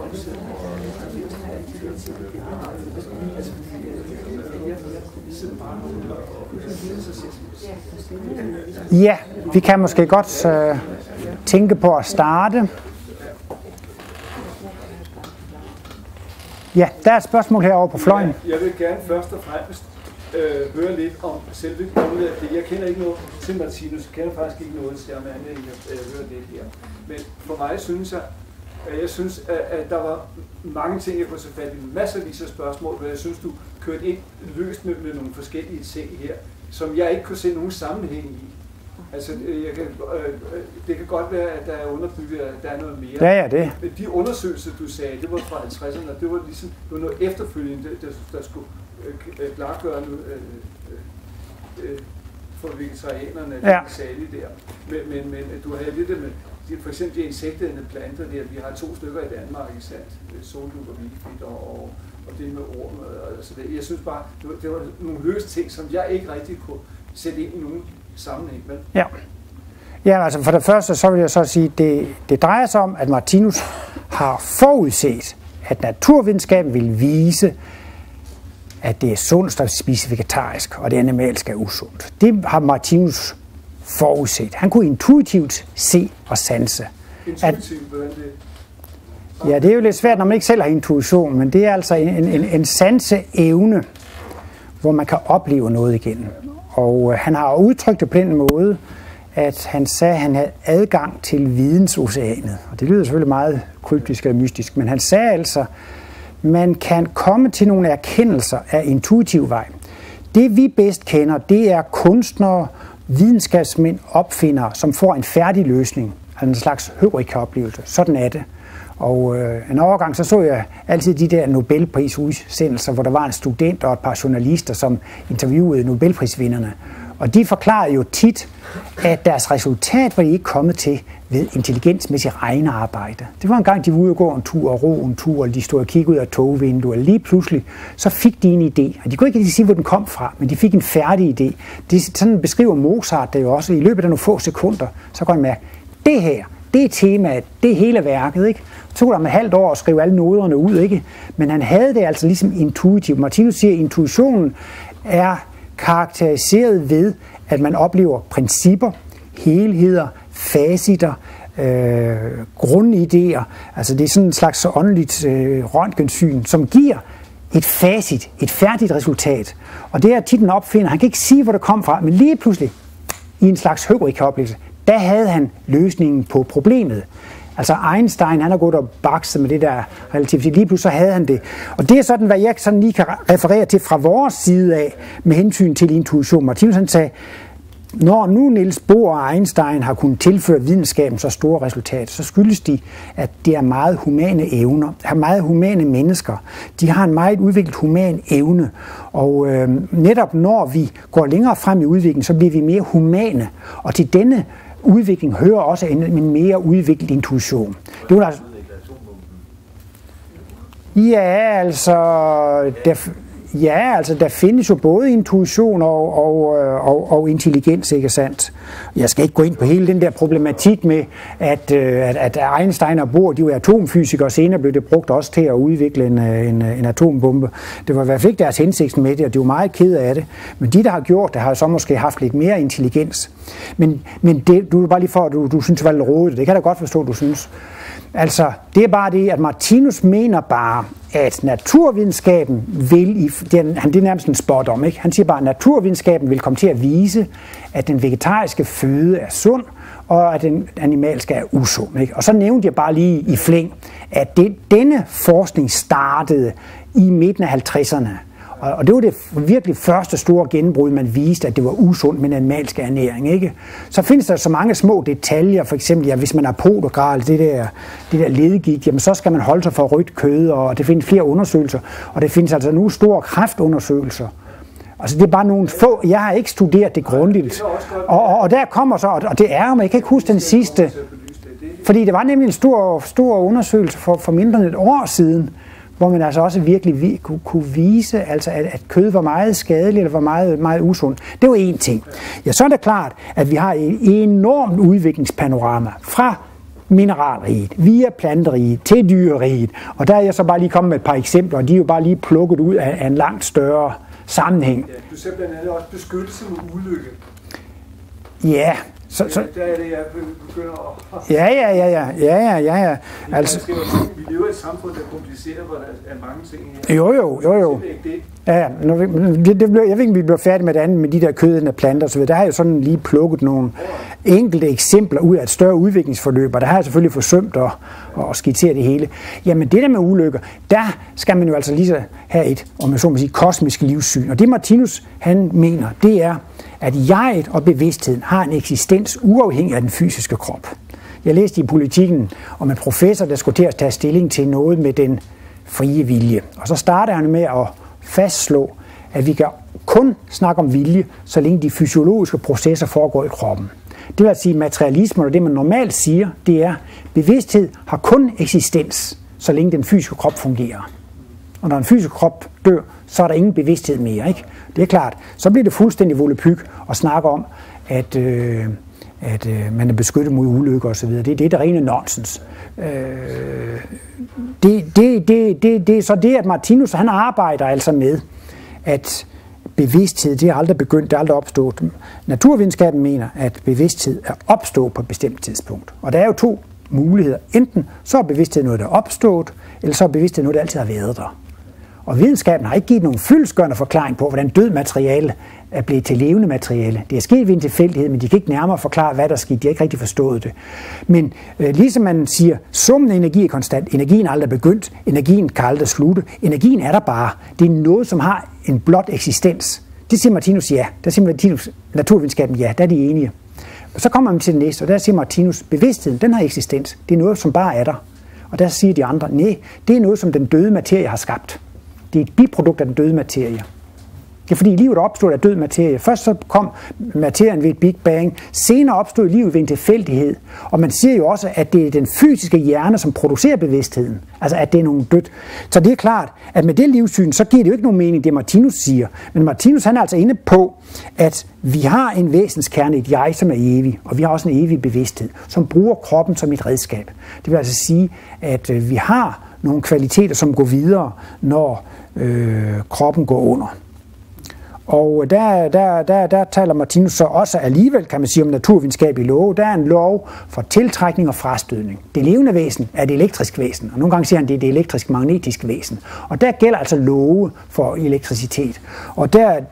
Ja, vi kan måske godt tænke på at starte. Ja, der er et spørgsmål herovre på fløjen. Jeg vil gerne først og fremmest høre lidt om selve grundet af det. Jeg kender ikke noget til Martinus, jeg kender faktisk ikke noget til ham andet, end jeg hører det her. Men for mig synes at der var mange ting, jeg kunne tage fat i, masser af spørgsmål, hvor jeg synes, du kørte ind løst med nogle forskellige ting her, som jeg ikke kunne se nogen sammenhæng i. Altså, det kan godt være, at der er underbygget, at der er noget mere. Ja, det. De undersøgelser, du sagde, det var fra 50'erne, det var ligesom noget efterfølgende, der skulle klargøre for vegetarianerne, ja. Særligt der. Men du havde det der med, for eksempel de insektædende planter der, vi har 2 stykker i Danmark, ikke sandt? Soldug og vilfit og det med orm og så det. Jeg synes bare, det var nogle løse ting, som jeg ikke rigtig kunne sætte ind i nogen sammenhæng med. Ja. Ja, altså for det første, så vil jeg så sige, det drejer sig om, at Martinus har forudset, at naturvidenskaben vil vise, at det er sundt at spise vegetarisk, og det animalsk er usundt. Det har Martinus forudset. Han kunne intuitivt se og sanse. Intuitivt, hvordan det? Ja, det er jo lidt svært, når man ikke selv har intuition, men det er altså en sanseevne, hvor man kan opleve noget igen. Og han har udtrykt det på den måde, at han sagde, at han havde adgang til vidensoceanet. Og det lyder selvfølgelig meget kryptisk og mystisk, men han sagde altså, man kan komme til nogle erkendelser af intuitiv vej. Det vi bedst kender, det er kunstnere, videnskabsmænd, opfindere, som får en færdig løsning, altså en slags Heureka-oplevelse. Sådan er det. Og en overgang så jeg altid de der Nobelprisudsendelser, hvor der var en student og et par journalister, som interviewede Nobelprisvinderne. Og de forklarede jo tit, at deres resultat var de ikke kommet til ved intelligensmæssigt regnearbejde. Det var en gang, de var ude og gå en tur og ro en tur, og de stod og kiggede ud af togvinduet, og lige pludselig så fik de en idé. Og de kunne ikke sige, hvor den kom fra, men de fik en færdig idé. Sådan beskriver Mozart det jo også. I løbet af nogle få sekunder, så kan man mærke, det her, det er temaet, det er hele værket, ikke? Det tog ham et halvt år at skrive alle noderne ud, ikke? Men han havde det altså ligesom intuitivt. Martinus siger, at intuitionen er karakteriseret ved, at man oplever principper, helheder, facitter, grundidéer. Altså det er sådan en slags åndeligt røntgensyn, som giver et facit, et færdigt resultat. Og det er tit en opfinder. Han kan ikke sige, hvor det kom fra, men lige pludselig, i en slags Heureka-oplevelse, der havde han løsningen på problemet. Altså Einstein, han har gået og bakset med det der relativitet. Lige pludselig så havde han det. Og det er sådan, hvad jeg sådan lige kan referere til fra vores side af, med hensyn til intuition. Martinus han sagde, når nu Niels Bohr og Einstein har kunnet tilføre videnskaben så store resultater, så skyldes de, at det er meget humane evner, er meget humane mennesker. De har en meget udviklet human evne, og netop når vi går længere frem i udviklingen, så bliver vi mere humane, og til denne udvikling hører også en mere udviklet intuition. Det var altså... Ja, altså der findes jo både intuition og intelligens, ikke sandt? Jeg skal ikke gå ind på hele den der problematik med, at Einstein og Bohr, de var atomfysikere, og senere blev det brugt også til at udvikle en atombombe. Det var i hvert fald ikke deres hensigt med det, og de var meget kede af det. Men de, der har gjort det, har så måske haft lidt mere intelligens. Men det, du er bare lige for, at du synes, det var lidt rodet. Det kan jeg da godt forstå, du synes. Altså, det er bare det, at Martinus mener bare, at naturvidenskaben vil, det er nærmest en spot om, ikke? Han siger bare, at naturvidenskaben vil komme til at vise, at den vegetariske føde er sund, og at den animalske er usund, ikke? Og så nævnte jeg bare lige i flæng, at denne forskning startede i midten af 50'erne. Og det var det virkelig første store gennembrud, man viste, at det var usundt med en animalsk ernæring, ikke? Så findes der så mange små detaljer, for eksempel, ja, hvis man er podogral, det der ledegigt, jamen så skal man holde sig for rødt kød, og det findes flere undersøgelser, og det findes altså nu store kræftundersøgelser. Altså det er bare nogle få, jeg har ikke studeret det grundigt, og der kommer så, og det er, men jeg kan ikke huske den sidste, fordi det var nemlig en stor undersøgelse for mindre end et år siden, hvor man altså også virkelig kunne vise, altså at kød var meget skadeligt eller var meget, meget usundt. Det var én ting. Ja, så er det klart, at vi har et enormt udviklingspanorama fra mineralriget, via planteriget, til dyreriget. Og der er jeg så bare lige kommet med et par eksempler, og de er jo bare lige plukket ud af en langt større sammenhæng. Ja, du ser blandt andet også beskyttelse mod ulykke. Ja. Der er det, jeg begynder at... Ja. Altså, vi lever i et samfund, der er kompliceret, hvor der er mange ting her. Jo. Ja, jeg ved ikke, om vi bliver færdige med det andet med de der kødende planter osv. Der har jeg jo sådan lige plukket nogle enkelte eksempler ud af et større udviklingsforløb, og der har jeg selvfølgelig forsømt at skitsere det hele. Jamen det der med ulykker, der skal man jo altså lige så have et, om man så må sige, kosmisk livssyn. Og det Martinus, han mener, det er, at jeget og bevidstheden har en eksistens uafhængig af den fysiske krop. Jeg læste i Politikken om en professor, der skulle til at tage stilling til noget med den frie vilje. Og så starter han med at fastslå, at vi kan kun snakke om vilje, så længe de fysiologiske processer foregår i kroppen. Det vil sige, materialismen og det, man normalt siger, det er, at bevidsthed har kun eksistens, så længe den fysiske krop fungerer. Og når en fysisk krop dør, så er der ingen bevidsthed mere, ikke? Det er klart. Så bliver det fuldstændig volapyk at snakke om, at man er beskyttet mod ulykker osv. Det er det rene nonsens. Det er så det, at Martinus han arbejder altså med, at bevidsthed, det er aldrig begyndt, det er aldrig opstået. Naturvidenskaben mener, at bevidsthed er opstået på et bestemt tidspunkt. Og der er jo to muligheder. Enten så er bevidsthed noget, der er opstået, eller så er bevidsthed noget, der altid har været der. Og videnskaben har ikke givet nogen fyldestgørende forklaring på, hvordan død materiale er blevet til levende materiale. Det er sket ved en tilfældighed, men de kan ikke nærmere forklare, hvad der skete. De har ikke rigtig forstået det. Men ligesom man siger, summen af energi er konstant. Energien er aldrig begyndt. Energien kan aldrig slutte. Energien er der bare. Det er noget, som har en blot eksistens. Det siger Martinus ja. Der siger Martinus, naturvidenskaben ja. Der er de enige. Og så kommer man til det næste, og der siger Martinus, bevidstheden, den har eksistens. Det er noget, som bare er der. Og der siger de andre, nej, det er noget, som den døde materie har skabt. Det er et biprodukt af den døde materie. Det er fordi livet opstod af død materie. Først så kom materien ved et Big Bang. Senere opstod livet ved en tilfældighed. Og man siger jo også, at det er den fysiske hjerne, som producerer bevidstheden. Altså at det er nogen dødt. Så det er klart, at med det livssyn, så giver det jo ikke nogen mening, det Martinus siger. Men Martinus han er altså inde på, at vi har en væsenskerne, et jeg, som er evig. Og vi har også en evig bevidsthed, som bruger kroppen som et redskab. Det vil altså sige, at vi har nogle kvaliteter, som går videre, når kroppen går under. Og der taler Martinus så også alligevel, kan man sige, om naturvidenskabelig lov. Der er en lov for tiltrækning og frastødning. Det levende væsen er et elektrisk væsen, og nogle gange siger han, det er det elektrisk-magnetisk væsen. Og der gælder altså love for elektricitet. Og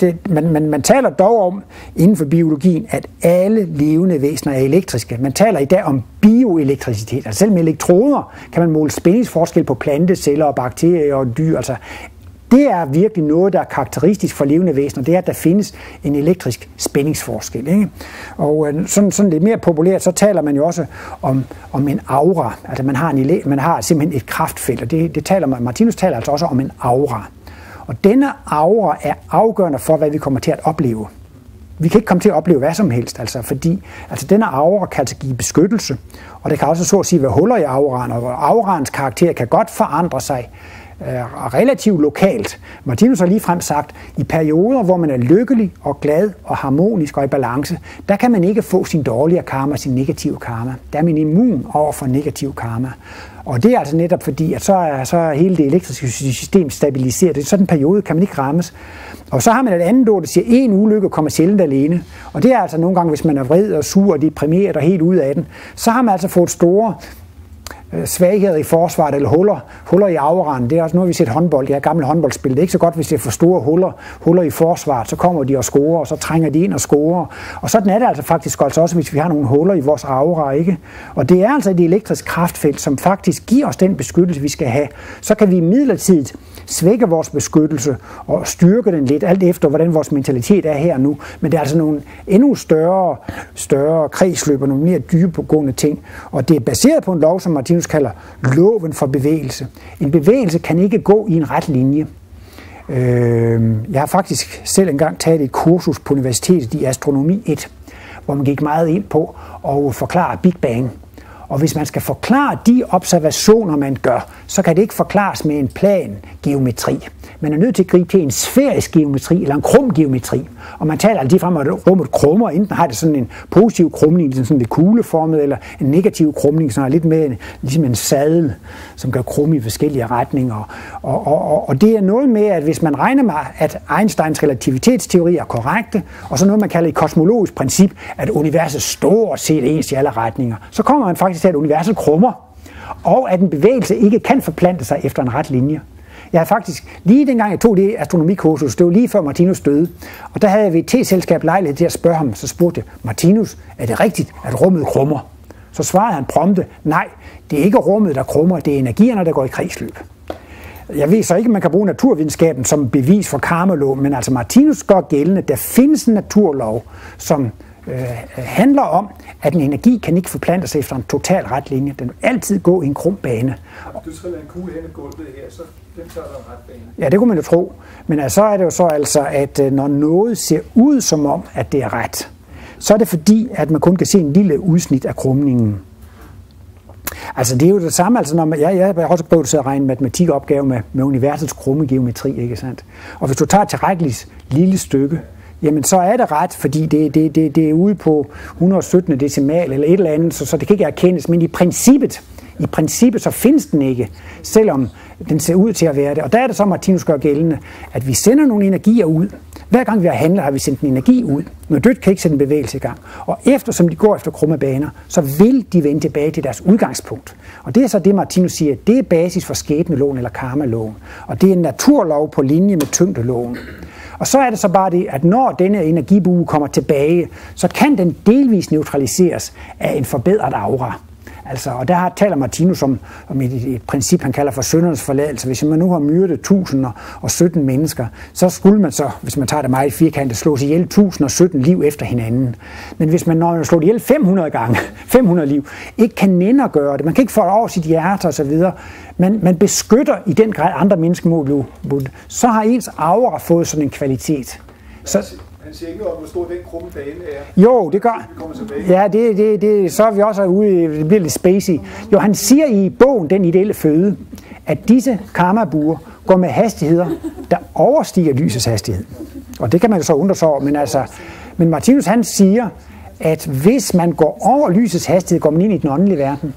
man taler dog om, inden for biologien, at alle levende væsener er elektriske. Man taler i dag om bioelektricitet. Altså selv med elektroder kan man måle spændingsforskel på planteceller og bakterier og dyr. Altså det er virkelig noget, der er karakteristisk for levende væsener. Det er, at der findes en elektrisk spændingsforskel. Ikke? Og sådan lidt mere populært, så taler man jo også om en aura. Altså man har simpelthen et kraftfelt, og det taler Martinus taler altså også om en aura. Og denne aura er afgørende for, hvad vi kommer til at opleve. Vi kan ikke komme til at opleve hvad som helst, fordi denne aura kan altså give beskyttelse, og det kan også så at sige være huller i auraen, og auraens karakter kan godt forandre sig relativt lokalt. Martinus har ligefrem sagt, i perioder, hvor man er lykkelig og glad og harmonisk og i balance, der kan man ikke få sin dårlige karma, sin negative karma. Der er man immun over for negativ karma. Og det er altså netop fordi, at så er hele det elektriske system stabiliseret. I sådan en periode kan man ikke rammes. Og så har man et andet ord, der siger, at en ulykke kommer sjældent alene. Og det er altså nogle gange, hvis man er vred og sur og deprimeret og helt ude af den, så har man altså fået store svagheder i forsvaret eller huller i auraen. Det er også noget, vi ser håndbold. Det er gammel håndboldspil. Det er ikke så godt, hvis det er for store huller i forsvaret. Så kommer de og scorer, og så trænger de ind og scorer. Og sådan er det altså faktisk også, hvis vi har nogle huller i vores aura, ikke? Og det er altså et elektrisk kraftfelt, som faktisk giver os den beskyttelse, vi skal have. Så kan vi midlertidigt svække vores beskyttelse og styrke den lidt, alt efter hvordan vores mentalitet er her nu. Men det er altså nogle endnu større kredsløb og nogle mere dybegående ting. Og det er baseret på en lov, som Martinus kalder loven for bevægelse. En bevægelse kan ikke gå i en ret linje. Jeg har faktisk selv engang taget et kursus på universitetet i astronomi 1, hvor man gik meget ind på at forklare Big Bang. Og hvis man skal forklare de observationer, man gør, så kan det ikke forklares med en plan-geometri. Man er nødt til at gribe til en sfærisk geometri eller en krum-geometri. Og man taler lige frem, at rummet krummer, enten har det sådan en positiv krumning, sådan lidt kugleformet, eller en negativ krumning, som er lidt mere ligesom en sadel, som kan krumme i forskellige retninger. Og det er noget med, at hvis man regner med, at Einsteins relativitetsteori er korrekte, og så noget, man kalder et kosmologisk princip, at universet stort set ens i alle retninger, så kommer man faktisk til, at universet krummer, og at en bevægelse ikke kan forplante sig efter en ret linje. Jeg havde faktisk, lige dengang jeg tog det astronomikursus, det var lige før Martinus døde, og der havde jeg ved et teselskab lejlighed til at spørge ham, så spurgte jeg, Martinus, er det rigtigt, at rummet krummer? Så svarede han prompte, nej, det er ikke rummet, der krummer, det er energierne, der går i kredsløb. Jeg ved så ikke, om man kan bruge naturvidenskaben som bevis for karmaloven, men altså Martinus gør gældende, at der findes en naturlov, som handler om, at en energi kan ikke forplante sig efter en total ret linje. Den vil altid gå i en krum bane. Du skal lade en kugle hen i gulvet her, så den tager der en ret bane. Ja, det kunne man jo tro. Men så er det jo så altså, at når noget ser ud som om, at det er ret, så er det fordi, at man kun kan se en lille udsnit af krumningen. Altså det er jo det samme, altså når jeg har også prøvet at regne matematikopgave med universets krumme geometri, ikke sandt? Og hvis du tager et tilrækkeligt lille stykke, jamen så er det ret, fordi det er ude på 117 decimal eller et eller andet, så det kan ikke erkendes, men i princippet så findes den ikke, selvom den ser ud til at være det. Og der er det så, Martinus gør gældende, at vi sender nogle energier ud. Hver gang vi har handlet, har vi sendt en energi ud. Noget dødt kan ikke sætte en bevægelse i gang. Og eftersom de går efter krumme baner, så vil de vende tilbage til deres udgangspunkt. Og det er så det, Martinus siger, det er basis for skæbneloven eller karmaloven. Og det er en naturlov på linje med tyngdeloven. Og så er det så bare det, at når denne energibue kommer tilbage, så kan den delvis neutraliseres af en forbedret aura. Altså, og der taler Martinus om et princip, han kalder for syndernes forladelse. Hvis man nu har myrdet 1017 mennesker, så skulle man så, hvis man tager det meget firkantet, slås ihjel 1017 liv efter hinanden. Men hvis man, når man slår ihjel 500 gange, 500 liv, ikke kan nænde at gøre det, man kan ikke få det over sit hjerte osv., man beskytter i den grad andre mennesker mod blod, så har ens aura fået sådan en kvalitet. Så, han siger ikke noget om, hvor stor den krumme bane er. Jo, det gør. Ja, så er vi også ude, det bliver lidt spacey. Jo, han siger i bogen Den ideelle føde, at disse karmabuer går med hastigheder, der overstiger lysets hastighed. Og det kan man jo så undre sig over, men Martinus han siger, at hvis man går over lysets hastighed, går man ind i den åndelige verden.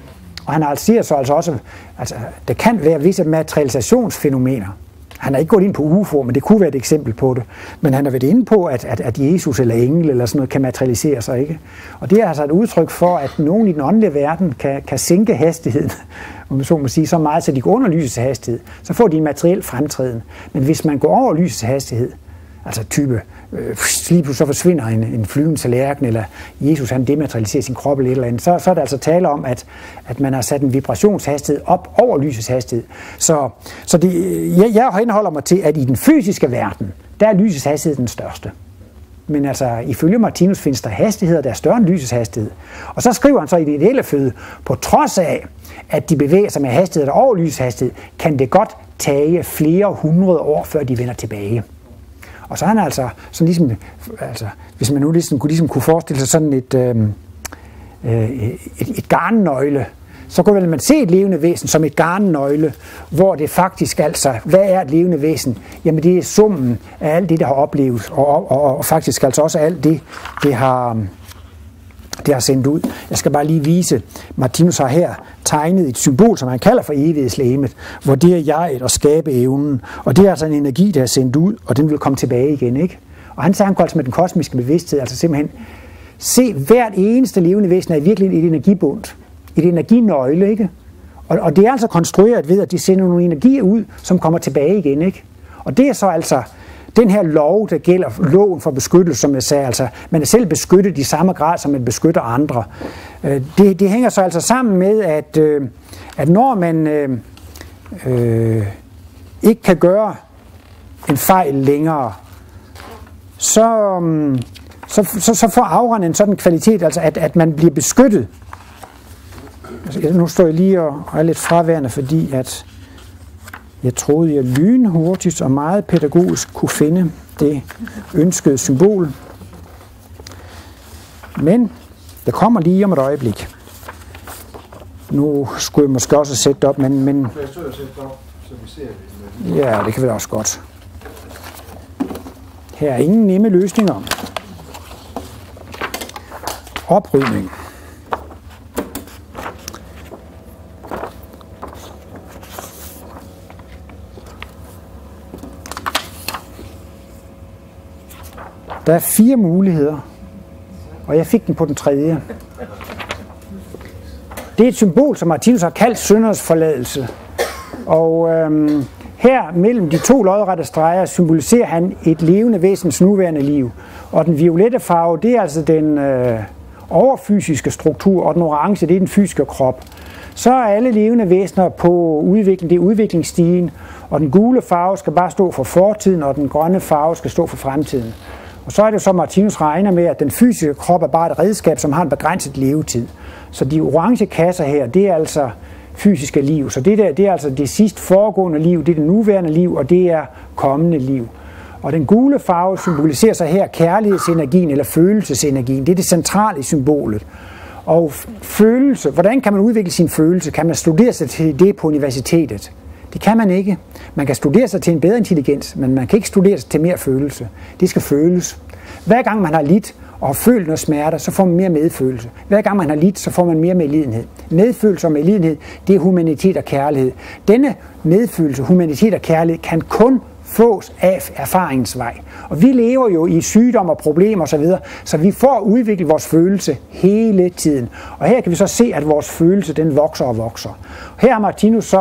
Og han siger så altså også, at der kan være visse materialisationsfænomener. Han har ikke gået ind på UFO, men det kunne være et eksempel på det. Men han har været inde på, at Jesus eller engel eller sådan noget kan materialisere sig, ikke? Og det er altså et udtryk for, at nogen i den åndelige verden kan sænke hastigheden, om man så må sige, så meget, så de går under lysets hastighed. Så får de en materiel fremtræden. Men hvis man går over lysets hastighed, altså type, lige pludselig så forsvinder en flyvende tallerken, eller Jesus han dematerialiserer sin krop eller et eller andet, så er der altså tale om, at man har sat en vibrationshastighed op over lysets hastighed. Så jeg henholder mig til, at i den fysiske verden, der er lysets hastighed den største. Men altså, ifølge Martinus findes der hastigheder, der er større end lysets hastighed. Og så skriver han så i det ideelle føde, på trods af, at de bevæger sig med hastigheder over lysets hastighed, kan det godt tage flere hundrede år, før de vender tilbage. Og så er han altså, sådan ligesom, hvis man nu kunne forestille sig sådan et garnnøgle, så kunne man se et levende væsen som et garnnøgle, hvor det faktisk altså, hvad er et levende væsen? Jamen det er summen af alt det, der har oplevet, og faktisk altså også alt det har sendt ud. Jeg skal bare lige vise, Martinus har her tegnet et symbol, som han kalder for evighedslegemet, hvor det er jeget og skabeevnen, og det er altså en energi, der er sendt ud, og den vil komme tilbage igen, ikke? Og han går altså med den kosmiske bevidsthed, altså simpelthen se, hvert eneste levende væsen er virkelig et energibund, et energinøgle, ikke? Og det er altså konstrueret ved, at de sender nogle energier ud, som kommer tilbage igen, ikke? Og det er så altså den her lov, der gælder loven for beskyttelse, som jeg sagde, altså man er selv beskyttet i samme grad, som man beskytter andre. Det hænger så altså sammen med, at når man ikke kan gøre en fejl længere, så får auraen en sådan kvalitet, altså at man bliver beskyttet. Nu står jeg lige og er lidt fraværende, fordi at jeg troede, jeg lynhurtigt og meget pædagogisk kunne finde det ønskede symbol. Men det kommer lige om et øjeblik. Nu skulle jeg måske også sætte det op, men Jeg tror, jeg sætter det op, så vi ser det. ja, det kan vi da også godt. Her er ingen nemme løsninger. Oprydning. Der er 4 muligheder, og jeg fik den på den 3. Det er et symbol, som Martinus har kaldt syndernes forladelse. Og her mellem de 2 lodrette streger symboliserer han et levende væsens nuværende liv. Og den violette farve, det er altså den overfysiske struktur, og den orange, det er den fysiske krop. Så er alle levende væsener på udvikling, det er udviklingsstigen, og den gule farve skal bare stå for fortiden, og den grønne farve skal stå for fremtiden. Og så er det så, Martinus regner med, at den fysiske krop er bare et redskab, som har en begrænset levetid. Så de orange kasser her, det er altså fysiske liv. Så det der, det er altså det sidst foregående liv, det er det nuværende liv, og det er kommende liv. Og den gule farve symboliserer så her kærlighedsenergien eller følelsesenergien. Det er det centrale i symbolet. Og følelse, hvordan kan man udvikle sin følelse? Kan man studere sig til det på universitetet? Det kan man ikke. Man kan studere sig til en bedre intelligens, men man kan ikke studere sig til mere følelse. Det skal føles. Hver gang man har lidt og følt noget smerte, så får man mere medfølelse. Hver gang man har lidt, så får man mere medlidenhed. Medfølelse og medlidenhed, det er humanitet og kærlighed. Denne medfølelse, humanitet og kærlighed kan kun fås af erfaringens vej. Og vi lever jo i sygdom og problemer osv., så vi får udviklet vores følelse hele tiden. Og her kan vi så se, at vores følelse den vokser og vokser. Her har Martinus så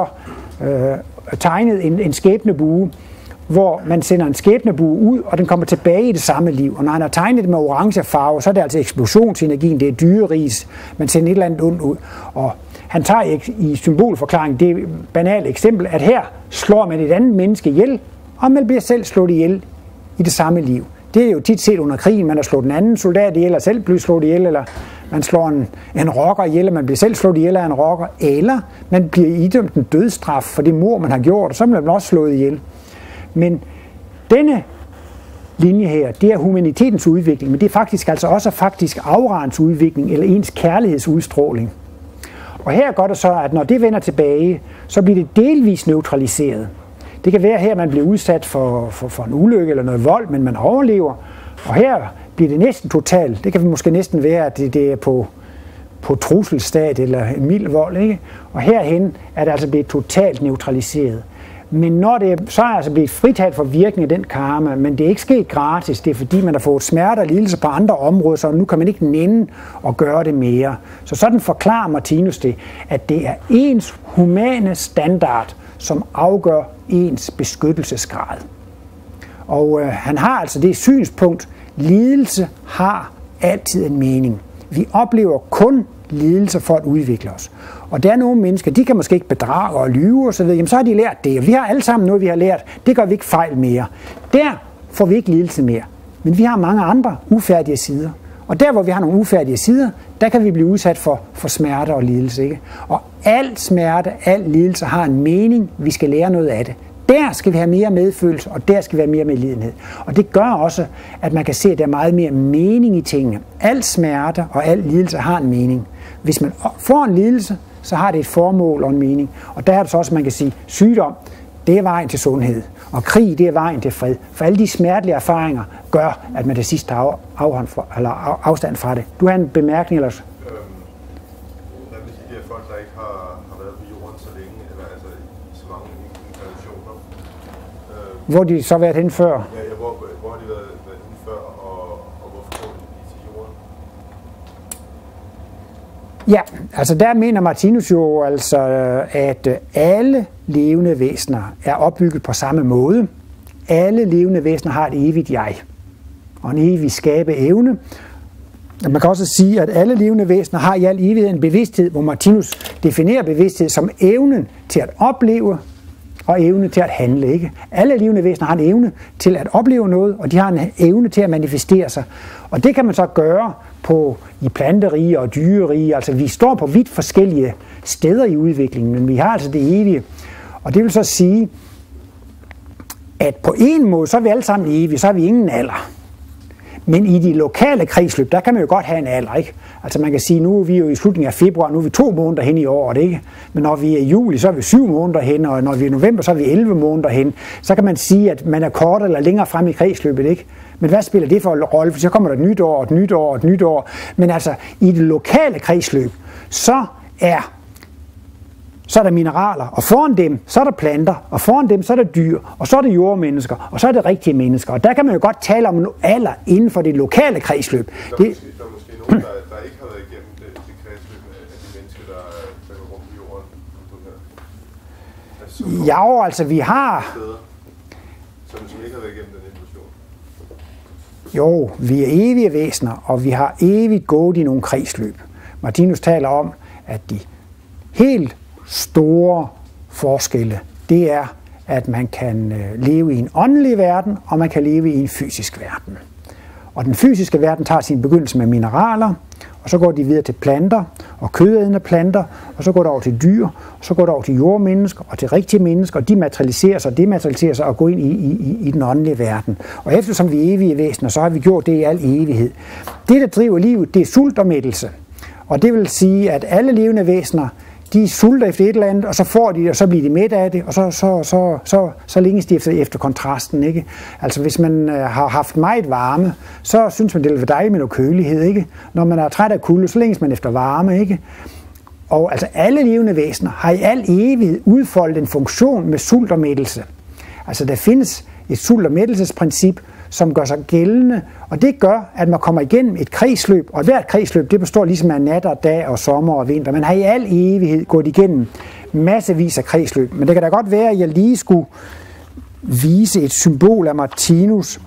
tegnet en skæbnebue, hvor man sender en skæbnebue ud, og den kommer tilbage i det samme liv. Og når han har tegnet det med orange farve, så er det altså eksplosionsenergien, det er dyreris, man sender et eller andet ondt ud. Og han tager i symbolforklaringen det banale eksempel, at her slår man et andet menneske ihjel, og man bliver selv slået ihjel i det samme liv. Det er jo tit set under krigen, man har slået en anden soldat ihjel, og selv bliver slået ihjel, eller man slår en rocker ihjel, og man bliver selv slået ihjel af en rocker, eller man bliver idømt en dødsstraf for det mord, man har gjort, og så bliver man også slået ihjel. Men denne linje her, det er humanitetens udvikling, men det er faktisk altså også afrens udvikling, eller ens kærlighedsudstråling. Og her gør det så, at når det vender tilbage, så bliver det delvis neutraliseret. Det kan være her, at man bliver udsat for en ulykke eller noget vold, men man overlever. Og her bliver det næsten totalt. Det kan måske næsten være, at det er på trusselsstadiet eller en mild vold, ikke? Og herhen er det altså blevet totalt neutraliseret. Men når det så er altså blevet fritaget for virkning af den karma, men det er ikke sket gratis, det er fordi man har fået smerte og lidelse på andre områder, så nu kan man ikke nænde at gøre det mere. Så sådan forklarer Martinus det, at det er ens humane standard, som afgør ens beskyttelsesgrad. Og han har altså det synspunkt, lidelse har altid en mening. Vi oplever kun lidelse for at udvikle os. Og der er nogle mennesker, de kan måske ikke bedrage og lyve og så videre. Jamen så har de lært det, og vi har alle sammen noget, vi har lært. Det gør vi ikke fejl mere. Der får vi ikke lidelse mere. Men vi har mange andre ufærdige sider. Og der, hvor vi har nogle ufærdige sider, der kan vi blive udsat for smerte og lidelse. Ikke? Og al smerte, al lidelse har en mening. Vi skal lære noget af det. Der skal vi have mere medfølelse, og der skal vi have mere medlidenhed. Og det gør også, at man kan se, at der er meget mere mening i tingene. Al smerte og al lidelse har en mening. Hvis man får en lidelse, så har det et formål og en mening. Og der er det så også, man kan sige, sygdom, det er vejen til sundhed. Og krig, det er vejen til fred. For alle de smertelige erfaringer gør, at man til sidst tager afstand fra det. Du har en bemærkning eller? Hvad vil sige, de folk, der ikke har været på jorden så længe, eller altså i så mange inkarnationer? Hvor de så været henne før? Ja, hvor har de været henne før, og hvorfor går de til jorden? Ja, altså der mener Martinus jo altså, at alle levende væsener er opbygget på samme måde. Alle levende væsener har et evigt jeg, og en evig skabeevne. Man kan også sige, at alle levende væsener har i al evighed en bevidsthed, hvor Martinus definerer bevidsthed som evnen til at opleve og evne til at handle. Ikke? Alle levende væsener har en evne til at opleve noget, og de har en evne til at manifestere sig. Og det kan man så gøre i planterige og dyrerige. Altså vi står på vidt forskellige steder i udviklingen, men vi har altså det evige. Og det vil så sige, at på en måde, så er vi alle sammen evige, så har vi ingen alder. Men i de lokale kredsløb, der kan man jo godt have en alder, ikke? Altså man kan sige, nu er vi jo i slutningen af februar, nu er vi 2 måneder hen i året, ikke? Men når vi er i juli, så er vi 7 måneder hen, og når vi er i november, så er vi 11 måneder hen. Så kan man sige, at man er kort eller længere frem i kredsløbet, ikke? Men hvad spiller det for en rolle? For så kommer der et nyt år, et nyt år, et nyt år. Men altså, i det lokale kredsløb, så er der mineraler, og foran dem, så er der planter, og foran dem, så er der dyr, og så er der jordmennesker, og så er det rigtige mennesker. Og der kan man jo godt tale om en alder inden for det lokale kredsløb. Der er måske nogen, der ikke har været igennem det kredsløb af de mennesker, der går rundt på jorden. Ja, altså vi har... Som ikke har været igennem den evolution. Jo, vi er evige væsener, og vi har evigt gået i nogle kredsløb. Martinus taler om, at de helt store forskelle, det er, at man kan leve i en åndelig verden, og man kan leve i en fysisk verden. Og den fysiske verden tager sin begyndelse med mineraler, og så går de videre til planter og kødædende planter, og så går det over til dyr, og så går det over til jordmennesker og til rigtige mennesker, og de materialiserer sig og dematerialiserer sig og går ind i den åndelige verden. Og eftersom vi er evige væsener, så har vi gjort det i al evighed. Det, der driver livet, det er sult og mættelse. Og det vil sige, at alle levende væsener, de sulter efter et eller andet, og så får de det, og så bliver de mæt af det, og så længes de efter kontrasten, ikke? Altså hvis man har haft meget varme, så synes man, det vil være dejligt med noget kølighed, ikke? Når man er træt af kulde, så længes man efter varme, ikke? Og altså alle levende væsener har i al evighed udfoldet en funktion med sult og mættelse. Altså der findes et sult- og mættelsesprincip, som gør sig gældende, og det gør, at man kommer igennem et kredsløb, og hvert kredsløb, det består ligesom af nat og dag og sommer og vinter. Man har i al evighed gået igennem massevis af kredsløb, men det kan da godt være, at jeg lige skulle vise et symbol af Martinus.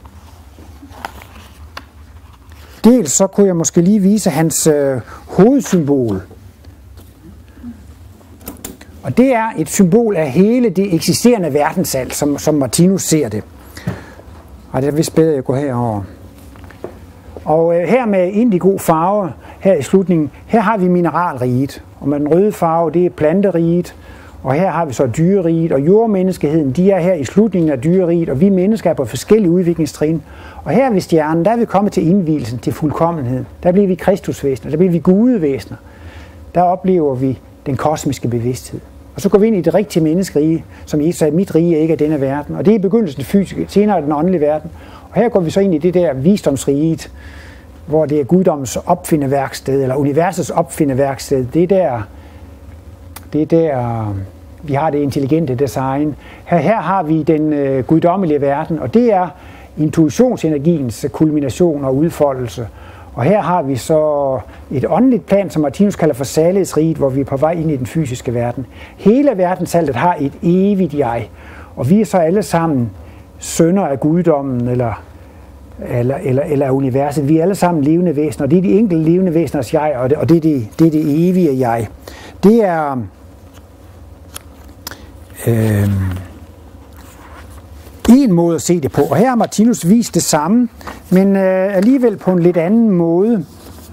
Dels så kunne jeg måske lige vise hans hovedsymbol, og det er et symbol af hele det eksisterende verdensal, som Martinus ser det. Og det er vist bedre at gå herover. Og her med indigo farve, her i slutningen, her har vi mineralriget. Og med den røde farve, det er planteriget. Og her har vi så dyreriget. Og jordmenneskeheden, de er her i slutningen af dyreriget. Og vi mennesker er på forskellige udviklingstrin. Og her ved stjernen, der er vi kommet til indvielsen, til fuldkommenheden. Der bliver vi kristusvæsener, der bliver vi gudevæsener. Der oplever vi den kosmiske bevidsthed. Og så går vi ind i det rigtige menneskerige, som Jesus sagde, mit rige er ikke af denne verden. Og det er i begyndelsen fysiske, senere den åndelige verden. Og her går vi så ind i det der visdomsriget, hvor det er guddommens opfindeværksted, eller universets opfindeværksted. Det er der, vi har det intelligente design. Her har vi den guddommelige verden, og det er intuitionsenergiens kulmination og udfoldelse. Og her har vi så et åndeligt plan, som Martinus kalder for salighedsriget, hvor vi er på vej ind i den fysiske verden. Hele verdensaltet har et evigt jeg, og vi er så alle sammen sønner af guddommen eller universet. Vi er alle sammen levende væsener, og det er de enkelte levende væseners jeg, og det er det evige jeg. Det er en måde at se det på, og her har Martinus vist det samme, men alligevel på en lidt anden måde.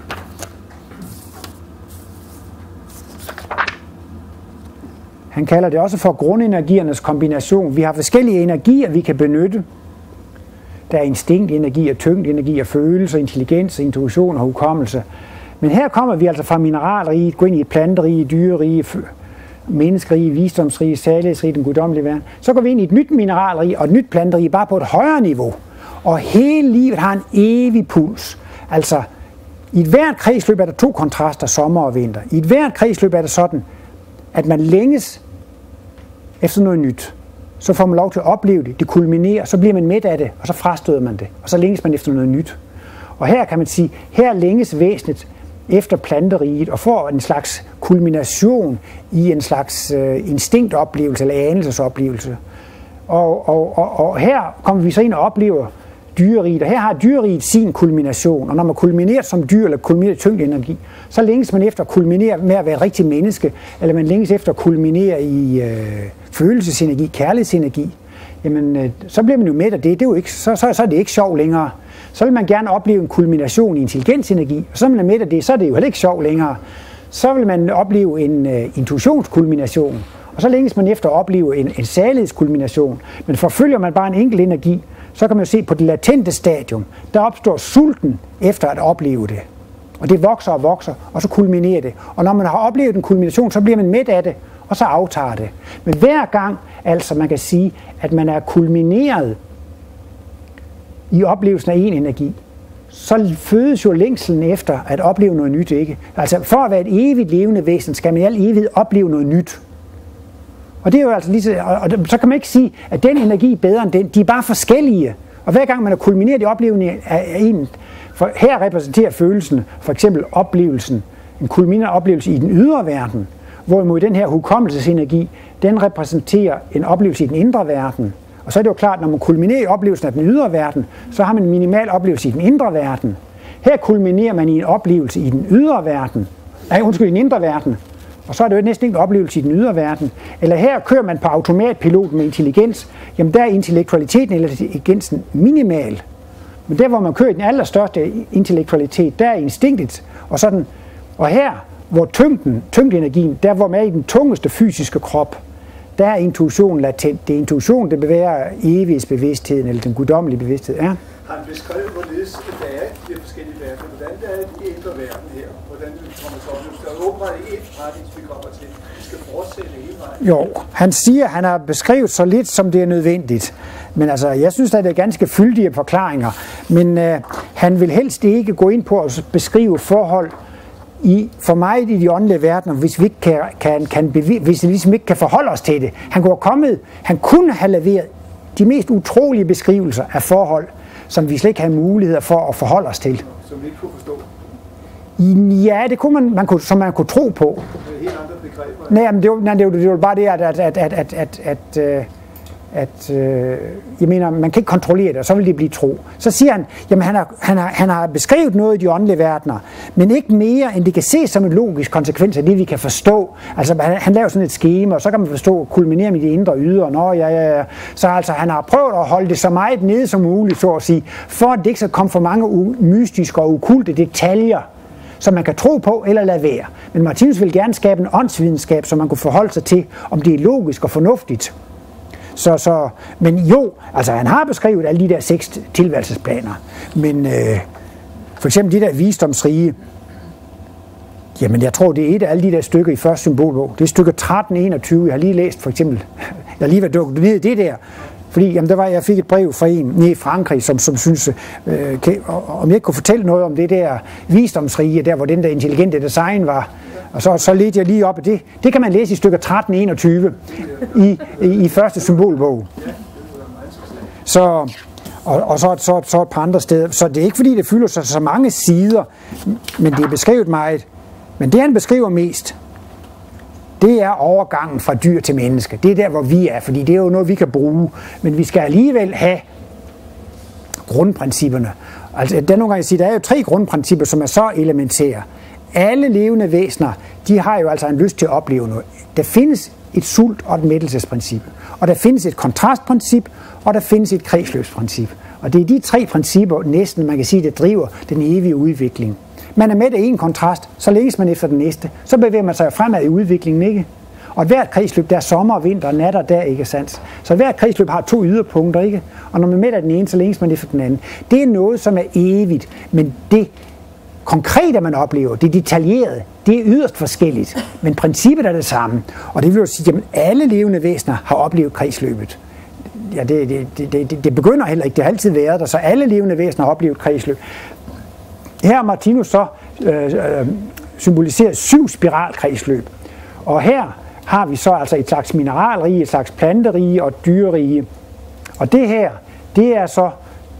Han kalder det også for grundenergiernes kombination. Vi har forskellige energier, vi kan benytte. Der er instinktenergi, tyngdenergi, følelser, intelligens, intuition og hukommelse. Men her kommer vi altså fra mineralriget, gå ind i et planterige, dyrerige, menneskerige, visdomsrige, salighedsrige, den guddommelige verden. Så går vi ind i et nyt mineralrige og et nyt planterige, bare på et højere niveau. Og hele livet har en evig puls. Altså, i et hvert kredsløb er der 2 kontraster, sommer og vinter. I et hvert kredsløb er det sådan, at man længes efter noget nyt. Så får man lov til at opleve det, det kulminerer, så bliver man mæt af det, og så frastøder man det. Og så længes man efter noget nyt. Og her kan man sige, her længes væsenet efter planteriget og får en slags kulmination i en slags instinktoplevelse eller anelsesoplevelse. Og her kommer vi så ind og oplever dyreriget, og her har dyreriget sin kulmination, og når man kulminerer som dyr eller kulminerer tyngdenergi, så længes man efter at kulminere med at være et rigtigt menneske, eller man længes efter at kulminere i følelsesenergi, kærlighedsenergi. Jamen, så bliver man jo mæt af det. Det er jo ikke, så er det ikke sjovt længere. Så vil man gerne opleve en kulmination i intelligensenergi, og så er man mæt af det, så er det jo heller ikke sjovt længere. Så vil man opleve en intuitionskulmination, og så længes man efter at opleve en salighedskulmination. Men forfølger man bare en enkelt energi, så kan man jo se på det latente stadium, der opstår sulten efter at opleve det. Og det vokser og vokser, og så kulminerer det. Og når man har oplevet en kulmination, så bliver man mæt af det, og så aftager det. Men hver gang, altså man kan sige, at man er kulmineret i oplevelsen af en energi, så fødes jo længslen efter at opleve noget nyt, ikke? Altså for at være et evigt levende væsen, skal man i al evighed opleve noget nyt. Og det er jo altså lige så kan man ikke sige, at den energi er bedre end den. De er bare forskellige. Og hver gang man er kulmineret i oplevelsen af en, for her repræsenterer følelsen for eksempel oplevelsen, en kulminerende oplevelse i den ydre verden, hvorimod den her hukommelsesenergi, den repræsenterer en oplevelse i den indre verden. Og så er det jo klart, når man kulminerer i oplevelsen af den ydre verden, så har man en minimal oplevelse i den indre verden. Her kulminerer man i en oplevelse i den ydre verden. I den indre verden. Og så er det jo næsten ikke en oplevelse i den ydre verden. Eller her kører man på automatpilot med intelligens. Jamen der er intellektualiteten eller intelligensen minimal. Men der, hvor man kører i den allerstørste intellektualitet, der er instinktet. Og her, hvor tyngdenergien, der hvor man er i den tungeste fysiske krop, der er intuitionen latent. Det er intuition, der bevæger evighedsbevidstheden, eller den guddommelige bevidsthed. Ja. Han beskrev, hvorledes der er de forskellige verdener, hvordan der er i indre verden her, hvordan det kommer til oplevelse. Der er åbenbart ikke et paradis, vi kommer til. Vi skal fortsætte hele vejen. Jo, han siger, at han har beskrevet så lidt, som det er nødvendigt. Men altså, jeg synes, at det er ganske fyldige forklaringer. Men han vil helst ikke gå ind på at beskrive forhold for mig i de åndelige verdener, hvis vi ikke hvis vi ligesom ikke kan forholde os til det. Han kunne have leveret de mest utrolige beskrivelser af forhold, som vi slet ikke havde muligheder for at forholde os til. Som vi ikke kunne forstå? Ja, det kunne man kunne tro på. Helt andre begreber? Nej, det var bare det, at jeg mener, man kan ikke kontrollere det, og så vil det blive tro. Så siger han, jamen han har beskrevet noget i de åndelige verdener, men ikke mere, end det kan ses som en logisk konsekvens af det, vi kan forstå. Altså han laver sådan et skema, og så kan man forstå, kulminere med de indre og ydre. Så altså, han har prøvet at holde det så meget nede som muligt, så at sige, for at det ikke skal komme for mange mystiske og okulte detaljer, som man kan tro på eller lade være. Men Martinus vil gerne skabe en åndsvidenskab, så man kunne forholde sig til, om det er logisk og fornuftigt. Men jo, altså han har beskrevet alle de der 6 tilværelsesplaner, men for eksempel de der visdomsrige, jamen jeg tror det er et af alle de der stykker i første symbolbog, det er stykke 1321, jeg har lige læst for eksempel, jeg har lige været dukket ned i det der, fordi jamen, jeg fik et brev fra en nede i Frankrig, som synes, om jeg ikke kunne fortælle noget om det der visdomsrige, der hvor den der intelligente design var. Og så ledte jeg lige op af det. Det kan man læse i stykker 1321 i første symbolbog. Så et par andre steder. Så det er ikke fordi, det fylder sig så mange sider, men det er beskrevet meget. Men det han beskriver mest, det er overgangen fra dyr til menneske. Det er der, hvor vi er, fordi det er jo noget, vi kan bruge. Men vi skal alligevel have grundprincipperne. Altså, der nogle gange siger, der er jo 3 grundprincipper, som er så elementære. Alle levende væsener, de har jo altså en lyst til at opleve noget. Der findes et sult- og et mættelsesprincip. Og der findes et kontrastprincip, og der findes et kredsløbsprincip. Og det er de 3 principper, næsten man kan sige, der driver den evige udvikling. Man er med af en kontrast, så længes man efter den næste. Så bevæger man sig fremad i udviklingen, ikke? Og hvert kredsløb, der er sommer og vinter og nat og der, ikke sandt? Så hvert kredsløb har 2 yderpunkter, ikke? Og når man er med af den ene, så længes man efter den anden. Det er noget, som er evigt, men det konkrete, man oplever, det detaljerede, det er yderst forskelligt, men princippet er det samme. Og det vil jo sige, at alle levende væsener har oplevet kredsløbet. Ja, det begynder heller ikke, det har altid været der, så alle levende væsener har oplevet kredsløb. Her har Martinus så symboliseret 7 spiralkredsløb. Og her har vi så altså et slags mineralrige, et slags planterige og dyrerige. Og det her, det er så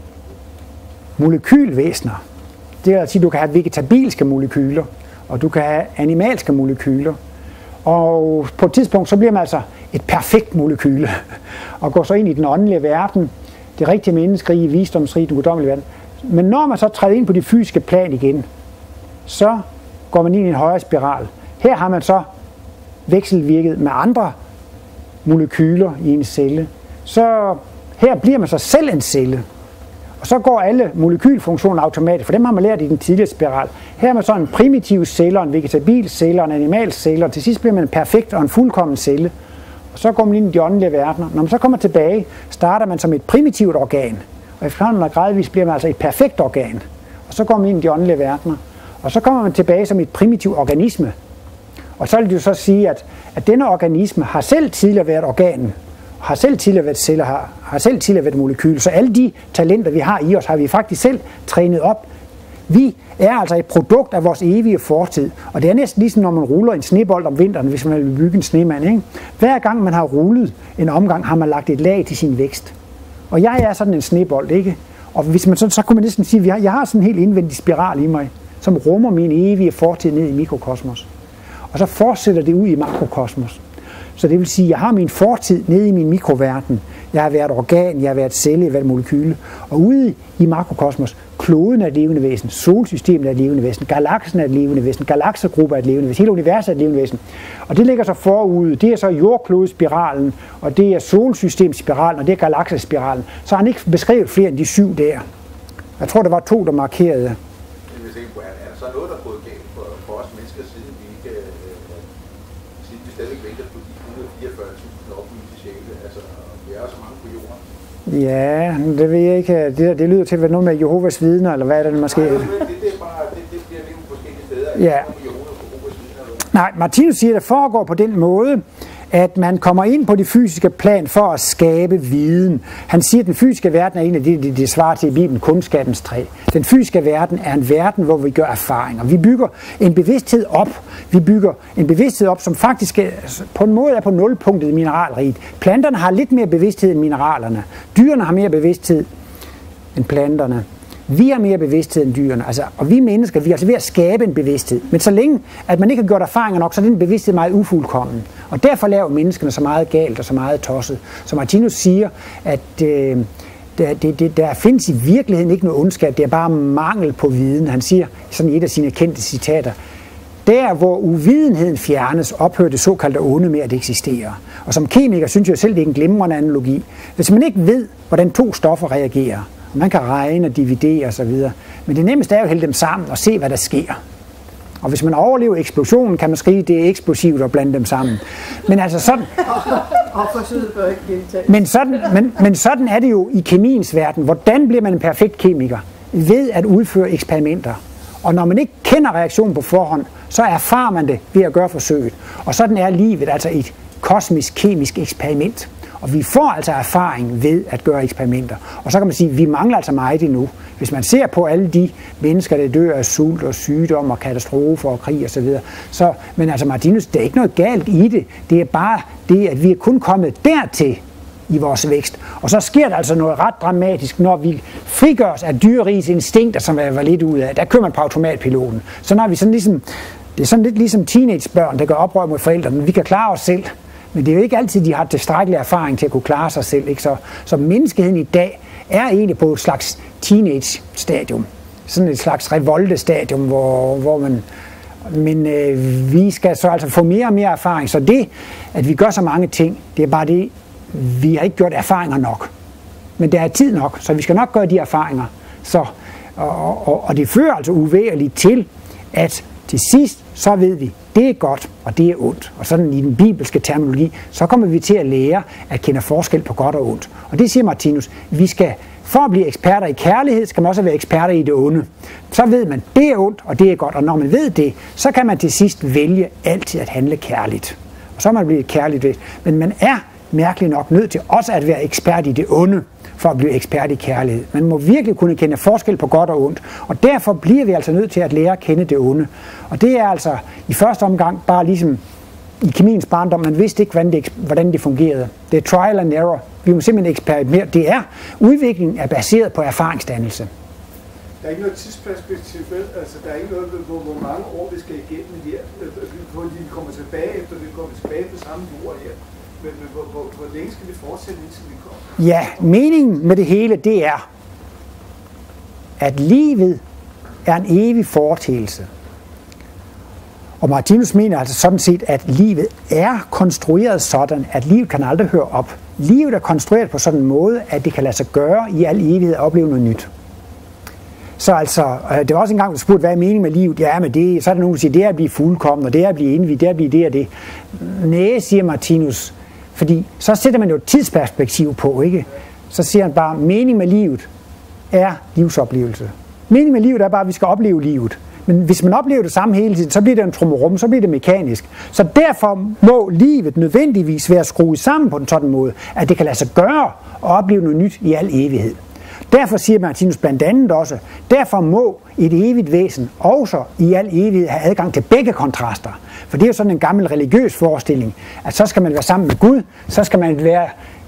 molekylvæsener. Det vil sige, at du kan have vegetabilske molekyler, og du kan have animalske molekyler. Og på et tidspunkt, så bliver man altså et perfekt molekyle, og går så ind i den åndelige verden, det rigtige menneskerige, visdomsrige, den guddommelige verden. Men når man så træder ind på de fysiske plan igen, så går man ind i en højere spiral. Her har man så vekselvirket med andre molekyler i en celle. Så her bliver man så selv en celle. Og så går alle molekylfunktioner automatisk, for dem har man lært i den tidligere spiral. Her er man så en primitiv celle, en vegetabil celle, en animal celle, og til sidst bliver man en perfekt og en fuldkommen celle. Og så går man ind i de åndelige verdener. Når man så kommer tilbage, starter man som et primitivt organ. Og efterhånden og gradvist bliver man altså et perfekt organ. Og så går man ind i de åndelige verdener. Og så kommer man tilbage som et primitiv organisme. Og så vil det jo så sige, at denne organisme har selv tidligere været organ, har selv tidligere været celler, har selv tidligere været molekyl. Så alle de talenter, vi har i os, har vi faktisk selv trænet op. Vi er altså et produkt af vores evige fortid. Og det er næsten ligesom, når man ruller en snebold om vinteren, hvis man vil bygge en snemand. Ikke? Hver gang man har rullet en omgang, har man lagt et lag til sin vækst. Og jeg er sådan en snebold, ikke? Og hvis man så kunne man næsten sige, at jeg har sådan en helt indvendig spiral i mig, som rummer min evige fortid ned i mikrokosmos. Og så fortsætter det ud i makrokosmos. Så det vil sige, at jeg har min fortid nede i min mikroverden. Jeg har været organ, jeg har været celle, jeg har været molekyle. Og ude i makrokosmos, kloden er et levende væsen, solsystemet er et levende væsen, galaksen er et levende væsen, galaksegrupper er et levende væsen, hele universet er et levende væsen. Og det ligger så forude. Det er så jordklodespiralen, og det er solsystemspiralen, og det er galaksespiralen. Så har han ikke beskrevet flere end de 7 der. Jeg tror, der var 2, der markerede. Er der så noget, der er gået galt for os mennesker, siden vi stadig venter på de 144.000 oplyste sjæle? Altså, vi er jo så mange på jorden. Ja, det ved jeg ikke. Det lyder til at være noget med Jehovas vidner, eller hvad er det måske? Nej, det bliver lidt forskellige steder. Ja. Nej, Martinus siger, at det foregår på den måde, at man kommer ind på det fysiske plan for at skabe viden. Han siger, at den fysiske verden er en af det svarer til i Bibelen kundskabens træ. Den fysiske verden er en verden, hvor vi gør erfaringer. Vi bygger en bevidsthed op. Vi bygger en bevidsthed op, som faktisk på en måde er på nulpunktet i mineralriget. Planterne har lidt mere bevidsthed end mineralerne. Dyrene har mere bevidsthed end planterne. Vi har mere bevidsthed end dyrene, og vi mennesker, vi er altså ved at skabe en bevidsthed. Men så længe, at man ikke har gjort erfaringer nok, så er den bevidsthed meget ufuldkommen. Og derfor laver menneskene så meget galt og så meget tosset. Så Martinus siger, at der findes i virkeligheden ikke noget ondskab, det er bare mangel på viden. Han siger sådan i et af sine kendte citater, der hvor uvidenheden fjernes, ophører det såkaldte onde med at eksistere. Og som kemiker synes jeg selv, det er en glimrende analogi. Hvis man ikke ved, hvordan 2 stoffer reagerer, man kan regne og dividere osv. Men det nemmeste er jo at hælde dem sammen og se, hvad der sker. Og hvis man overlever eksplosionen, kan man skrive, at det er eksplosivt at blande dem sammen. Men altså sådan... men sådan er det jo i kemiens verden. Hvordan bliver man en perfekt kemiker? Ved at udføre eksperimenter. Og når man ikke kender reaktionen på forhånd, så erfarer man det ved at gøre forsøget. Og sådan er livet altså et kosmisk kemisk eksperiment. Og vi får altså erfaring ved at gøre eksperimenter. Og så kan man sige, at vi mangler altså meget endnu. Hvis man ser på alle de mennesker, der dør af sult og sygdom og katastrofer og krig osv. Men altså Martinus, det er ikke noget galt i det. Det er bare det, at vi er kun kommet dertil i vores vækst. Og så sker der altså noget ret dramatisk, når vi frigør os af dyrerigets instinkter, som jeg var lidt ud af. Der kører man på automatpiloten. Så når vi sådan ligesom, det er sådan lidt ligesom teenagebørn, der gør oprør mod forældrene. Vi kan klare os selv. Men det er jo ikke altid, de har tilstrækkelig erfaring til at kunne klare sig selv. Ikke? Så menneskeheden i dag er egentlig på et slags teenage-stadium. Sådan et slags revolte-stadium, hvor man... Men vi skal så altså få mere og mere erfaring. Så det, at vi gør så mange ting, det er bare det, vi har ikke gjort erfaringer nok. Men der er tid nok, så vi skal nok gøre de erfaringer. Og det fører altså uvægerligt til, at til sidst, så ved vi, det er godt, og det er ondt. Og sådan i den bibelske terminologi, så kommer vi til at lære at kende forskel på godt og ondt. Og det siger Martinus, vi skal, for at blive eksperter i kærlighed, skal man også være eksperter i det onde. Så ved man, det er ondt, og det er godt. Og når man ved det, så kan man til sidst vælge altid at handle kærligt. Og så er man blevet kærligt ved. Men man er mærkeligt nok nødt til også at være ekspert i det onde, for at blive ekspert i kærlighed. Man må virkelig kunne kende forskel på godt og ondt, og derfor bliver vi altså nødt til at lære at kende det onde. Og det er altså i første omgang bare ligesom i kemiens barndom, man vidste ikke, hvordan det fungerede. Det er trial and error. Vi må simpelthen eksperimentere. Det er, udviklingen er baseret på erfaringsdannelse. Der er ikke noget tidsperspektiv, vel? Altså, der er ikke noget, hvor mange år vi skal igennem her, hvor vi kommer tilbage efter, vi kommer tilbage på samme jord her. Men hvor længe skal vi fortsætte, indtil vi kommer? Ja, meningen med det hele, det er, at livet er en evig foreteelse. Og Martinus mener altså sådan set, at livet er konstrueret sådan, at livet kan aldrig høre op. Livet er konstrueret på sådan en måde, at det kan lade sig gøre i al evighed at opleve noget nyt. Så altså, det var også engang, du spurgte, hvad er meningen med livet? Ja, med det, så er der nogen, der siger, det er at blive fuldkommen, og det er at blive indviet, det er at blive det og det. Næh, siger Martinus, fordi så sætter man jo et tidsperspektiv på, ikke? Så siger han bare, meningen med livet, er livsoplevelse. Meningen med livet er bare, at vi skal opleve livet. Men hvis man oplever det samme hele tiden, så bliver det en trummerum, så bliver det mekanisk. Så derfor må livet nødvendigvis være skruet sammen på en sådan måde, at det kan lade sig gøre at opleve noget nyt i al evighed. Derfor siger Martinus blandt andet også, derfor må et evigt væsen også i al evighed have adgang til begge kontraster. For det er jo sådan en gammel religiøs forestilling, at så skal man være sammen med Gud, så skal man være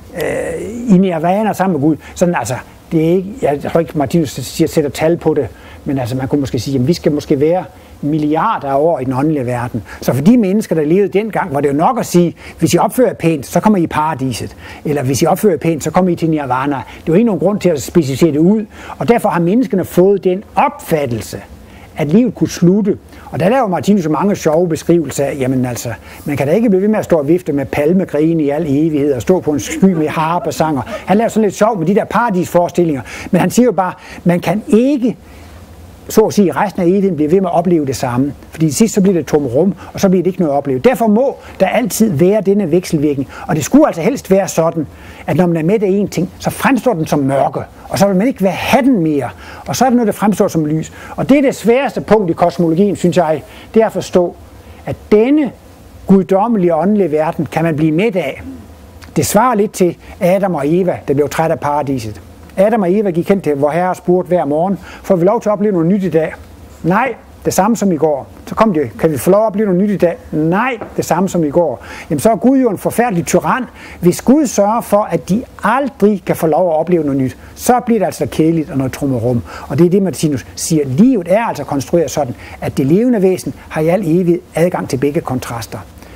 i nirvana sammen med Gud. Sådan altså, det er ikke, jeg tror ikke Martinus sætter tal på det, men altså man kunne måske sige, at vi skal måske være milliarder af år i den åndelige verden. Så for de mennesker, der levede dengang, var det jo nok at sige, hvis I opfører pænt, så kommer I i paradiset. Eller hvis I opfører pænt, så kommer I til nirvana. Det var ikke nogen grund til at specificere det ud. Og derfor har menneskene fået den opfattelse, at livet kunne slutte. Og der laver Martinus så mange sjove beskrivelser af, jamen altså, man kan da ikke blive ved med at stå og vifte med palmegrene i al evighed og stå på en sky med harpesanger. Han laver sådan lidt sjov med de der paradisforestillinger. Men han siger jo bare, man kan ikke så at sige, resten af evigheden bliver ved med at opleve det samme. Fordi sidst så bliver det et tomrum, og så bliver det ikke noget at opleve. Derfor må der altid være denne vekselvirkning. Og det skulle altså helst være sådan, at når man er med af en ting, så fremstår den som mørke. Og så vil man ikke have den mere. Og så er det noget, der fremstår som lys. Og det er det sværeste punkt i kosmologien, synes jeg, det er at forstå, at denne guddommelige åndelige verden kan man blive med af. Det svarer lidt til Adam og Eva, der blev træt af paradiset. Adam og Eva gik hen til vor herre og spurgte hver morgen, får vi lov til at opleve noget nyt i dag? Nej, det samme som i går. Så kom det, kan vi få lov at opleve noget nyt i dag? Nej, det samme som i går. Jamen så er Gud jo en forfærdelig tyran. Hvis Gud sørger for, at de aldrig kan få lov at opleve noget nyt, så bliver det altså kedeligt og noget trummerum. Og det er det, Martinus siger. Livet er altså konstrueret sådan, at det levende væsen har i al evighed adgang til begge kontraster.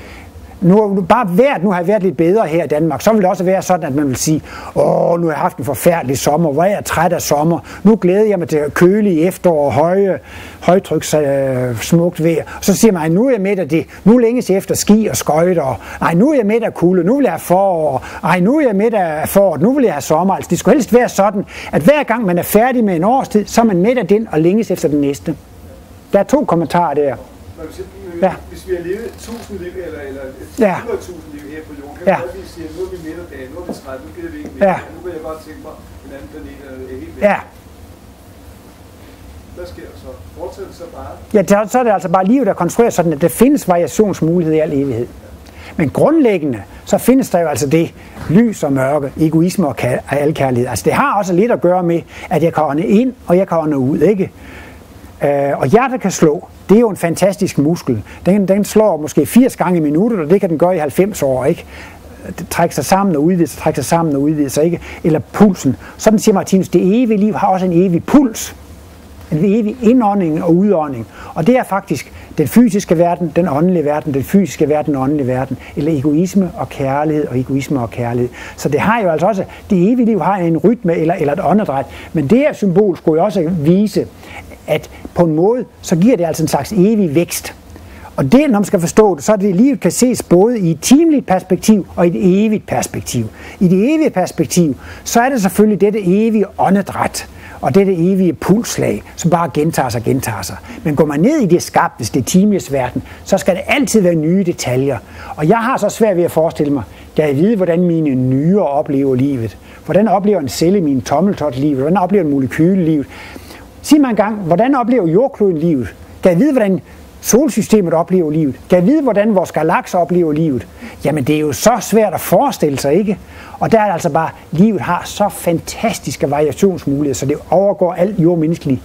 Nu har jeg været lidt bedre her i Danmark, så vil det også være sådan, at man vil sige, nu har jeg haft en forfærdelig sommer, hvor er jeg træt af sommer, nu glæder jeg mig til kølig efterår og højtryks smukt vejr. Så siger man, nu er jeg med af det, nu længes jeg efter ski og skøjter, nu er jeg med af kulde, nu vil jeg have forår, nu er jeg med af foråret, nu vil jeg have sommer. Altså, det skulle helst være sådan, at hver gang man er færdig med en årstid, så er man med af den og længes efter den næste. Der er 2 kommentarer der. Ja. Hvis vi har levet 1000 liv eller 100.000 liv her på jorden, kan vi godt lige sige, at nu er vi midt af dagen, nu er vi træt, nu gider vi ikke mere. Nu vil jeg godt tænke mig en anden planet eller helt væk. Ja. Hvad sker der så? Fortsætter det så bare? Ja, så er det altså bare livet, der konstruerer sådan, at der findes variationsmulighed i al evighed. Men grundlæggende, så findes der jo altså det lys og mørke, egoisme og alkærlighed. Altså det har også lidt at gøre med, at jeg kan ånde ind, og jeg kan ånde ud, ikke? Og hjertet kan slå. Det er jo en fantastisk muskel. Den slår måske 80 gange i minuttet, og det kan den gøre i 90 år, ikke? Det trækker sig sammen og udvider sig, trækker sig sammen og udvider sig, ikke? Eller pulsen. Sådan siger Martinus, det evige liv har også en evig puls. En evig indånding og udånding. Og det er faktisk den fysiske verden, den åndelige verden, den fysiske verden, den åndelige verden. Eller egoisme og kærlighed og egoisme og kærlighed. Så det har jo altså også, det evige liv har en rytme eller et åndedræt. Men det her symbol skulle jo også vise, at på en måde, så giver det altså en slags evig vækst. Og det, når man skal forstå det, så er det, livet kan ses både i et timeligt perspektiv og i et evigt perspektiv. I det evige perspektiv, så er det selvfølgelig dette evige åndedræt og dette evige pulslag, som bare gentager sig. Men går man ned i det skabtes, det timelige verden, så skal det altid være nye detaljer. Og jeg har så svært ved at forestille mig, da jeg ved, hvordan mine nyrer oplever livet. Hvordan oplever en celle i min tommeltot livet? Hvordan oplever en molekyle livet? Sig mig engang, hvordan oplever jordkloden livet? Kan jeg vide, hvordan solsystemet oplever livet? Kan jeg vide, hvordan vores galakser oplever livet? Jamen, det er jo så svært at forestille sig, ikke? Og der er det altså bare, livet har så fantastiske variationsmuligheder, så det overgår alt jordmenneskelig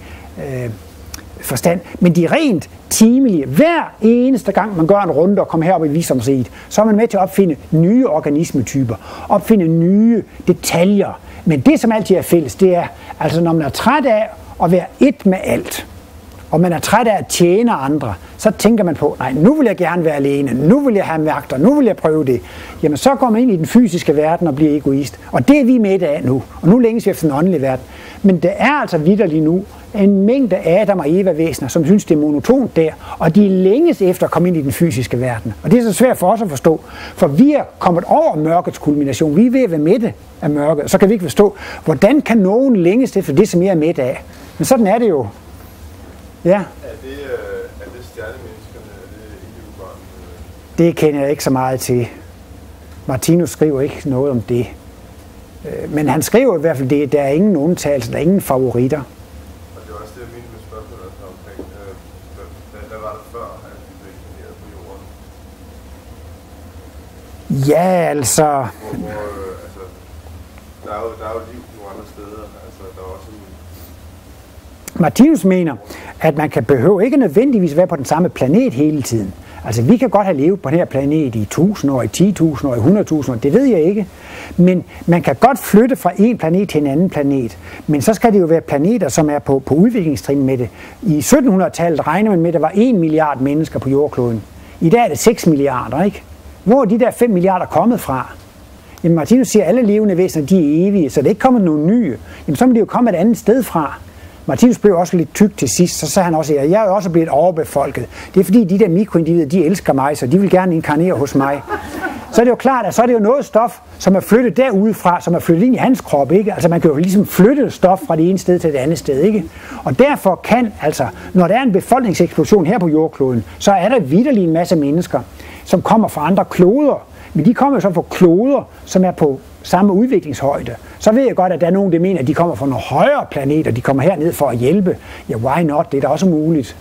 forstand. Men de rent timelige, hver eneste gang man gør en runde og kommer herop i visdomsriget, så er man med til at opfinde nye organismetyper, opfinde nye detaljer. Men det, som altid er fælles, det er, altså når man er træt af at være et med alt, og man er træt af at tjene andre, så tænker man på, nej, nu vil jeg gerne være alene, nu vil jeg have magter, nu vil jeg prøve det. Jamen, så går man ind i den fysiske verden og bliver egoist. Og det er vi med af nu. Og nu længes vi efter den åndelige verden. Men der er altså vitterligt nu en mængde Adam og Eva-væsener, som synes, det er monotont der, og de længes efter at komme ind i den fysiske verden. Og det er så svært for os at forstå, for vi er kommet over mørkets kulmination. Vi er ved at være mætte af mørket, så kan vi ikke forstå, hvordan kan nogen længes efter det, som jeg er mæt af. Men sådan er det jo. Ja. Er det stjernemenneskerne? Er det ikke Det kender jeg ikke så meget til. Martinus skriver ikke noget om det. Men han skriver i hvert fald det, der er ingen undtagelse, der er ingen favoritter. Og det var også det, jeg mente med spørgsmålet omkring, hvad var det før, at vi blev inkarneret på jorden? Ja, altså... Altså, der er jo liv nogle andre steder. Altså, der er også en... Martinus mener, at man kan behøve ikke nødvendigvis være på den samme planet hele tiden. Altså, vi kan godt have levet på den her planet i 1000 år, i 10.000 år, i 100.000 år, det ved jeg ikke. Men man kan godt flytte fra en planet til en anden planet. Men så skal det jo være planeter, som er på udviklingstrin med det. I 1700-tallet regner man med, at der var 1 milliard mennesker på jordkloden. I dag er det 6 milliarder, ikke? Hvor er de der 5 milliarder kommet fra? Jamen, Martinus siger, at alle levende væsener, de er evige, så det er ikke kommet nogle nye. Jamen, så må de jo komme et andet sted fra. Martinus blev også lidt tyk til sidst, så sagde han også, at jeg er også blevet overbefolket. Det er fordi, de der mikroindivider, de elsker mig, så de vil gerne inkarnere hos mig. Så er det jo klart, at så er det jo noget stof, som er flyttet derudefra, som er flyttet ind i hans krop, ikke? Altså man kan jo ligesom flytte stof fra det ene sted til det andet sted, ikke? Og derfor kan, altså, når der er en befolkningseksplosion her på jordkloden, så er der vitterlig en masse mennesker, som kommer fra andre kloder. Men de kommer jo så fra kloder, som er på samme udviklingshøjde. Så ved jeg godt, at der er nogen, der mener, at de kommer fra nogle højere planeter, de kommer herned for at hjælpe. Ja, why not? Det er da også muligt.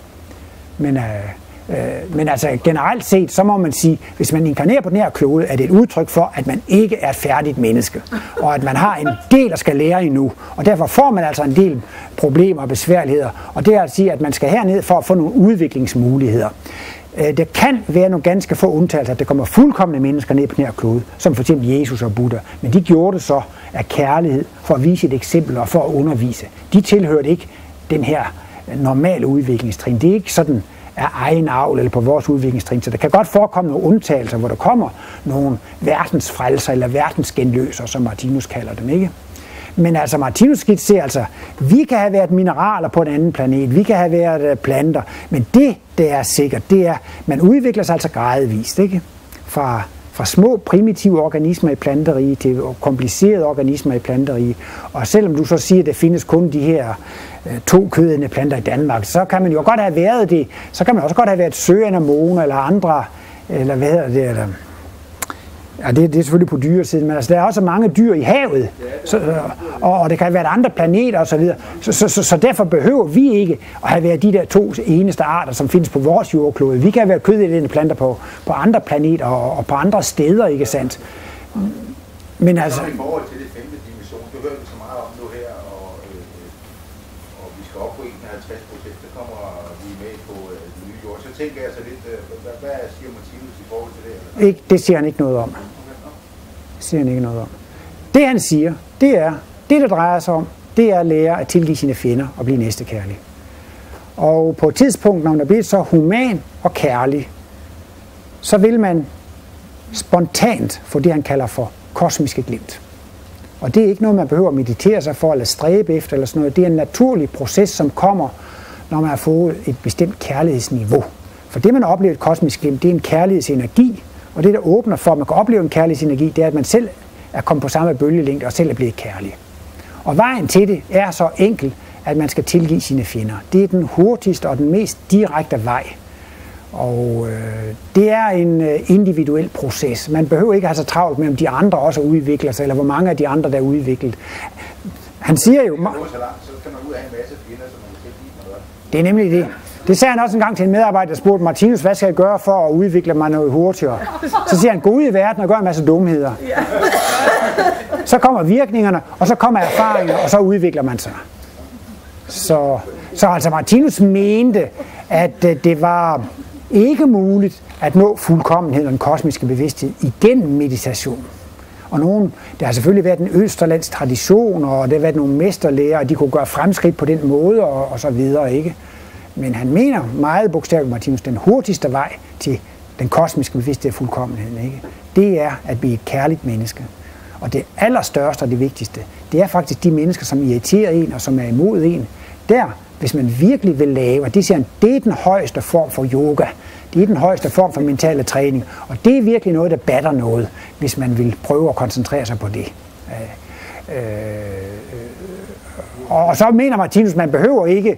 Men altså generelt set, så må man sige, hvis man inkarnerer på den her klode, er det et udtryk for, at man ikke er et færdigt menneske. Og at man har en del, der skal lære endnu. Og derfor får man altså en del problemer og besværligheder. Og det er at sige, at man skal herned for at få nogle udviklingsmuligheder. Der kan være nogle ganske få undtagelser, at der kommer fuldkomne mennesker ned på den her klode, som for eksempel Jesus og Buddha. Men de gjorde det så af kærlighed, for at vise et eksempel og for at undervise. De tilhørte ikke den her normale udviklingstrin. Det er ikke sådan af egen avl eller på vores udviklingstrin. Så der kan godt forekomme nogle undtagelser, hvor der kommer nogle verdensfrelser eller verdensgenløser, som Martinus kalder dem, ikke? Men altså Martinus skitserer, altså, vi kan have været mineraler på en anden planet, vi kan have været planter, men det er sikkert, det er, man udvikler sig altså gradvist, ikke? Fra små primitive organismer i planteriget til komplicerede organismer i planteriget. Og selvom du så siger, at der findes kun de her 2 kødende planter i Danmark, så kan man jo godt have været det. Så kan man også godt have været søanemoner eller andre, eller hvad hedder det, eller... Ja, det er selvfølgelig på dyresiden, men altså, der er også mange dyr i havet, og det kan være andre planeter osv. Så derfor behøver vi ikke at have været de der 2 eneste arter, som findes på vores jordklode. Vi kan være kødædende planter på andre planeter og på andre steder, ikke sandt? Men altså... I forhold til det 5. dimension, det hører vi så meget om nu her, og vi skal op på 51%, så kommer vi med på den nye jord. Så tænker jeg så lidt, hvad siger Martinus i forhold til det? Ikke, det siger han ikke noget om. Det han siger, det er, det der drejer sig om, det er at lære at tilgive sine fjender og blive næstekærlig. Og på et tidspunkt, når man er blevet så human og kærlig, så vil man spontant få det, han kalder for kosmiske glimt. Og det er ikke noget, man behøver at meditere sig for eller stræbe efter eller sådan noget. Det er en naturlig proces, som kommer, når man har fået et bestemt kærlighedsniveau. For det, man oplever et kosmisk glimt, det er en kærlighedsenergi. Og det, der åbner for, at man kan opleve en kærlighedsenergi, det er, at man selv er kommet på samme bølgelængde og selv er blevet kærlig. Og vejen til det er så enkel, at man skal tilgive sine fjender. Det er den hurtigste og den mest direkte vej. Og det er en individuel proces. Man behøver ikke have så travlt med, om de andre også udvikler sig, eller hvor mange af de andre, der er udviklet. Han siger jo... Så kan man ud af en masse fjender, som man kan tilgive noget. Det er nemlig det. Det sagde han også en gang til en medarbejder, der spurgte Martinus, hvad skal jeg gøre for at udvikle mig noget hurtigere? Så siger han, gå ud i verden og gør en masse dumheder. Så kommer virkningerne, og så kommer erfaringer, og så udvikler man sig. Så altså Martinus mente, at det var ikke muligt at nå fuldkommenhed og den kosmiske bevidsthed igennem meditation. Og der har selvfølgelig været en østerlands tradition, og der har været nogle mesterlærer, og de kunne gøre fremskridt på den måde, og så videre, ikke? Men han mener meget bogstaveligt, Martinus, den hurtigste vej til den kosmiske bevidsthed og fuldkommenheden, ikke? Det er at blive et kærligt menneske. Og det allerstørste og det vigtigste, det er faktisk de mennesker, som irriterer en og som er imod en. Der, hvis man virkelig vil lave, og det siger han, det er den højeste form for yoga. Det er den højeste form for mentale træning. Og det er virkelig noget, der batter noget, hvis man vil prøve at koncentrere sig på det. Og så mener Martinus, man behøver ikke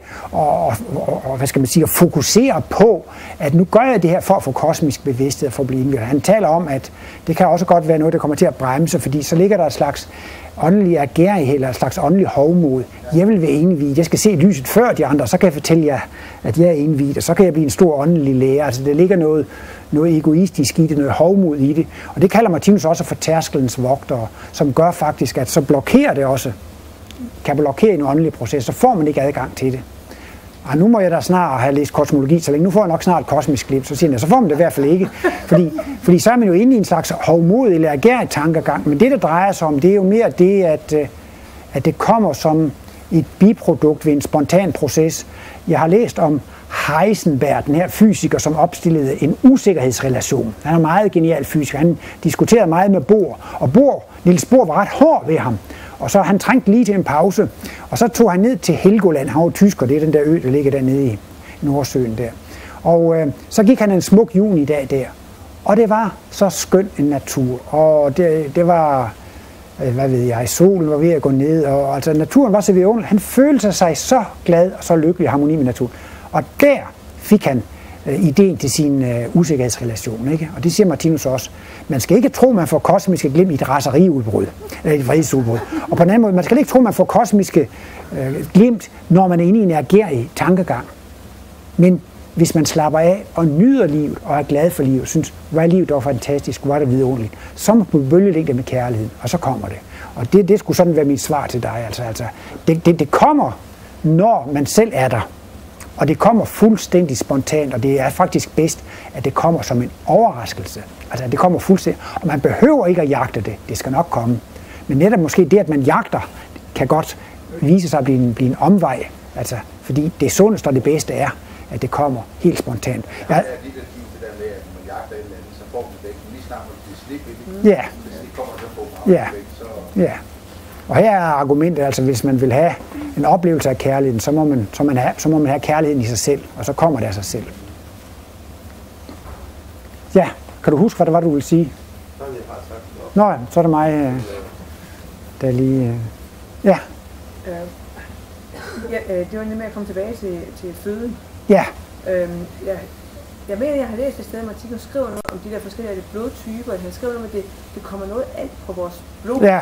at fokusere på, at nu gør jeg det her for at få kosmisk bevidsthed og for at blive indvirket. Han taler om, at det kan også godt være noget, der kommer til at bremse, fordi så ligger der et slags åndelig agerighed, eller et slags åndelig hovmod. Jeg vil være indviet. Jeg skal se lyset før de andre, så kan jeg fortælle jer, at jeg er indviet, og så kan jeg blive en stor åndelig lærer. Altså, der ligger noget egoistisk i det, noget hovmod i det. Og det kalder Martinus også for tærskelens vogtere, som gør faktisk, at så blokerer det også, kan blokere en åndelig proces, så får man ikke adgang til det. Og nu må jeg da snart have læst kosmologi, så længe nu får jeg nok snart et kosmisk glimt, så siger jeg, så får man det i hvert fald ikke. Fordi så er man jo inde i en slags hovmodig eller agerig tankegang, men det, der drejer sig om, det er jo mere det, at det kommer som et biprodukt ved en spontan proces. Jeg har læst om Heisenberg, den her fysiker, som opstillede en usikkerhedsrelation. Han er en meget genial fysiker. Han diskuterede meget med Bohr, og Niels Bohr var ret hård ved ham. Og så han trængte lige til en pause, og så tog han ned til Helgoland. Han var tysker, det er den der ø, der ligger dernede i Nordsøen der. Og så gik han en smuk junidag der, og det var så skøn en natur. Og det var, hvad ved jeg, solen var ved at gå ned, og altså naturen var så vidunderlig. Han følte sig så glad og så lykkelig i harmoni med naturen. Og der fik han ideen til sin usikkerhedsrelation, ikke? Og det siger Martinus også. Man skal ikke tro, man får kosmiske glimt i et raseriudbrud, eller et vredesudbrud. Og på den anden måde, man skal ikke tro, man får kosmiske glimt, når man er inde i en agerig tankegang. Men hvis man slapper af og nyder livet og er glad for livet, synes, hvor er livet dog fantastisk, hvor er det vidunderligt, så må man bølgelængde med kærligheden, og så kommer det. Og det skulle sådan være mit svar til dig. Altså det kommer, når man selv er der. Og det kommer fuldstændig spontant, og det er faktisk bedst, at det kommer som en overraskelse. Altså, det kommer fuldstændig, og man behøver ikke at jagte det. Det skal nok komme. Men netop måske det, at man jagter, kan godt vise sig at blive en omvej. Altså, fordi det sundeste og det bedste er, at det kommer helt spontant. Ja, det er lige det der med, at man jagter et eller andet, så får man væk. Lige snart man bliver slip i det. Ja. Hvis det kommer, så får man væk. Så... Ja. Og her er argumentet, altså hvis man vil have en oplevelse af kærligheden, så må man have kærligheden i sig selv, og så kommer det af sig selv. Ja, kan du huske, hvad det var, du ville sige? Så har jeg bare sagt noget. Nå, så er det mig, der lige... Ja. Det var nemlig at komme tilbage til føden. Ja. Jeg mener, jeg har læst et sted, at Martinus skriver noget om de der forskellige blodtyper. Han skriver noget om, at det kommer noget an på vores blod. Ja.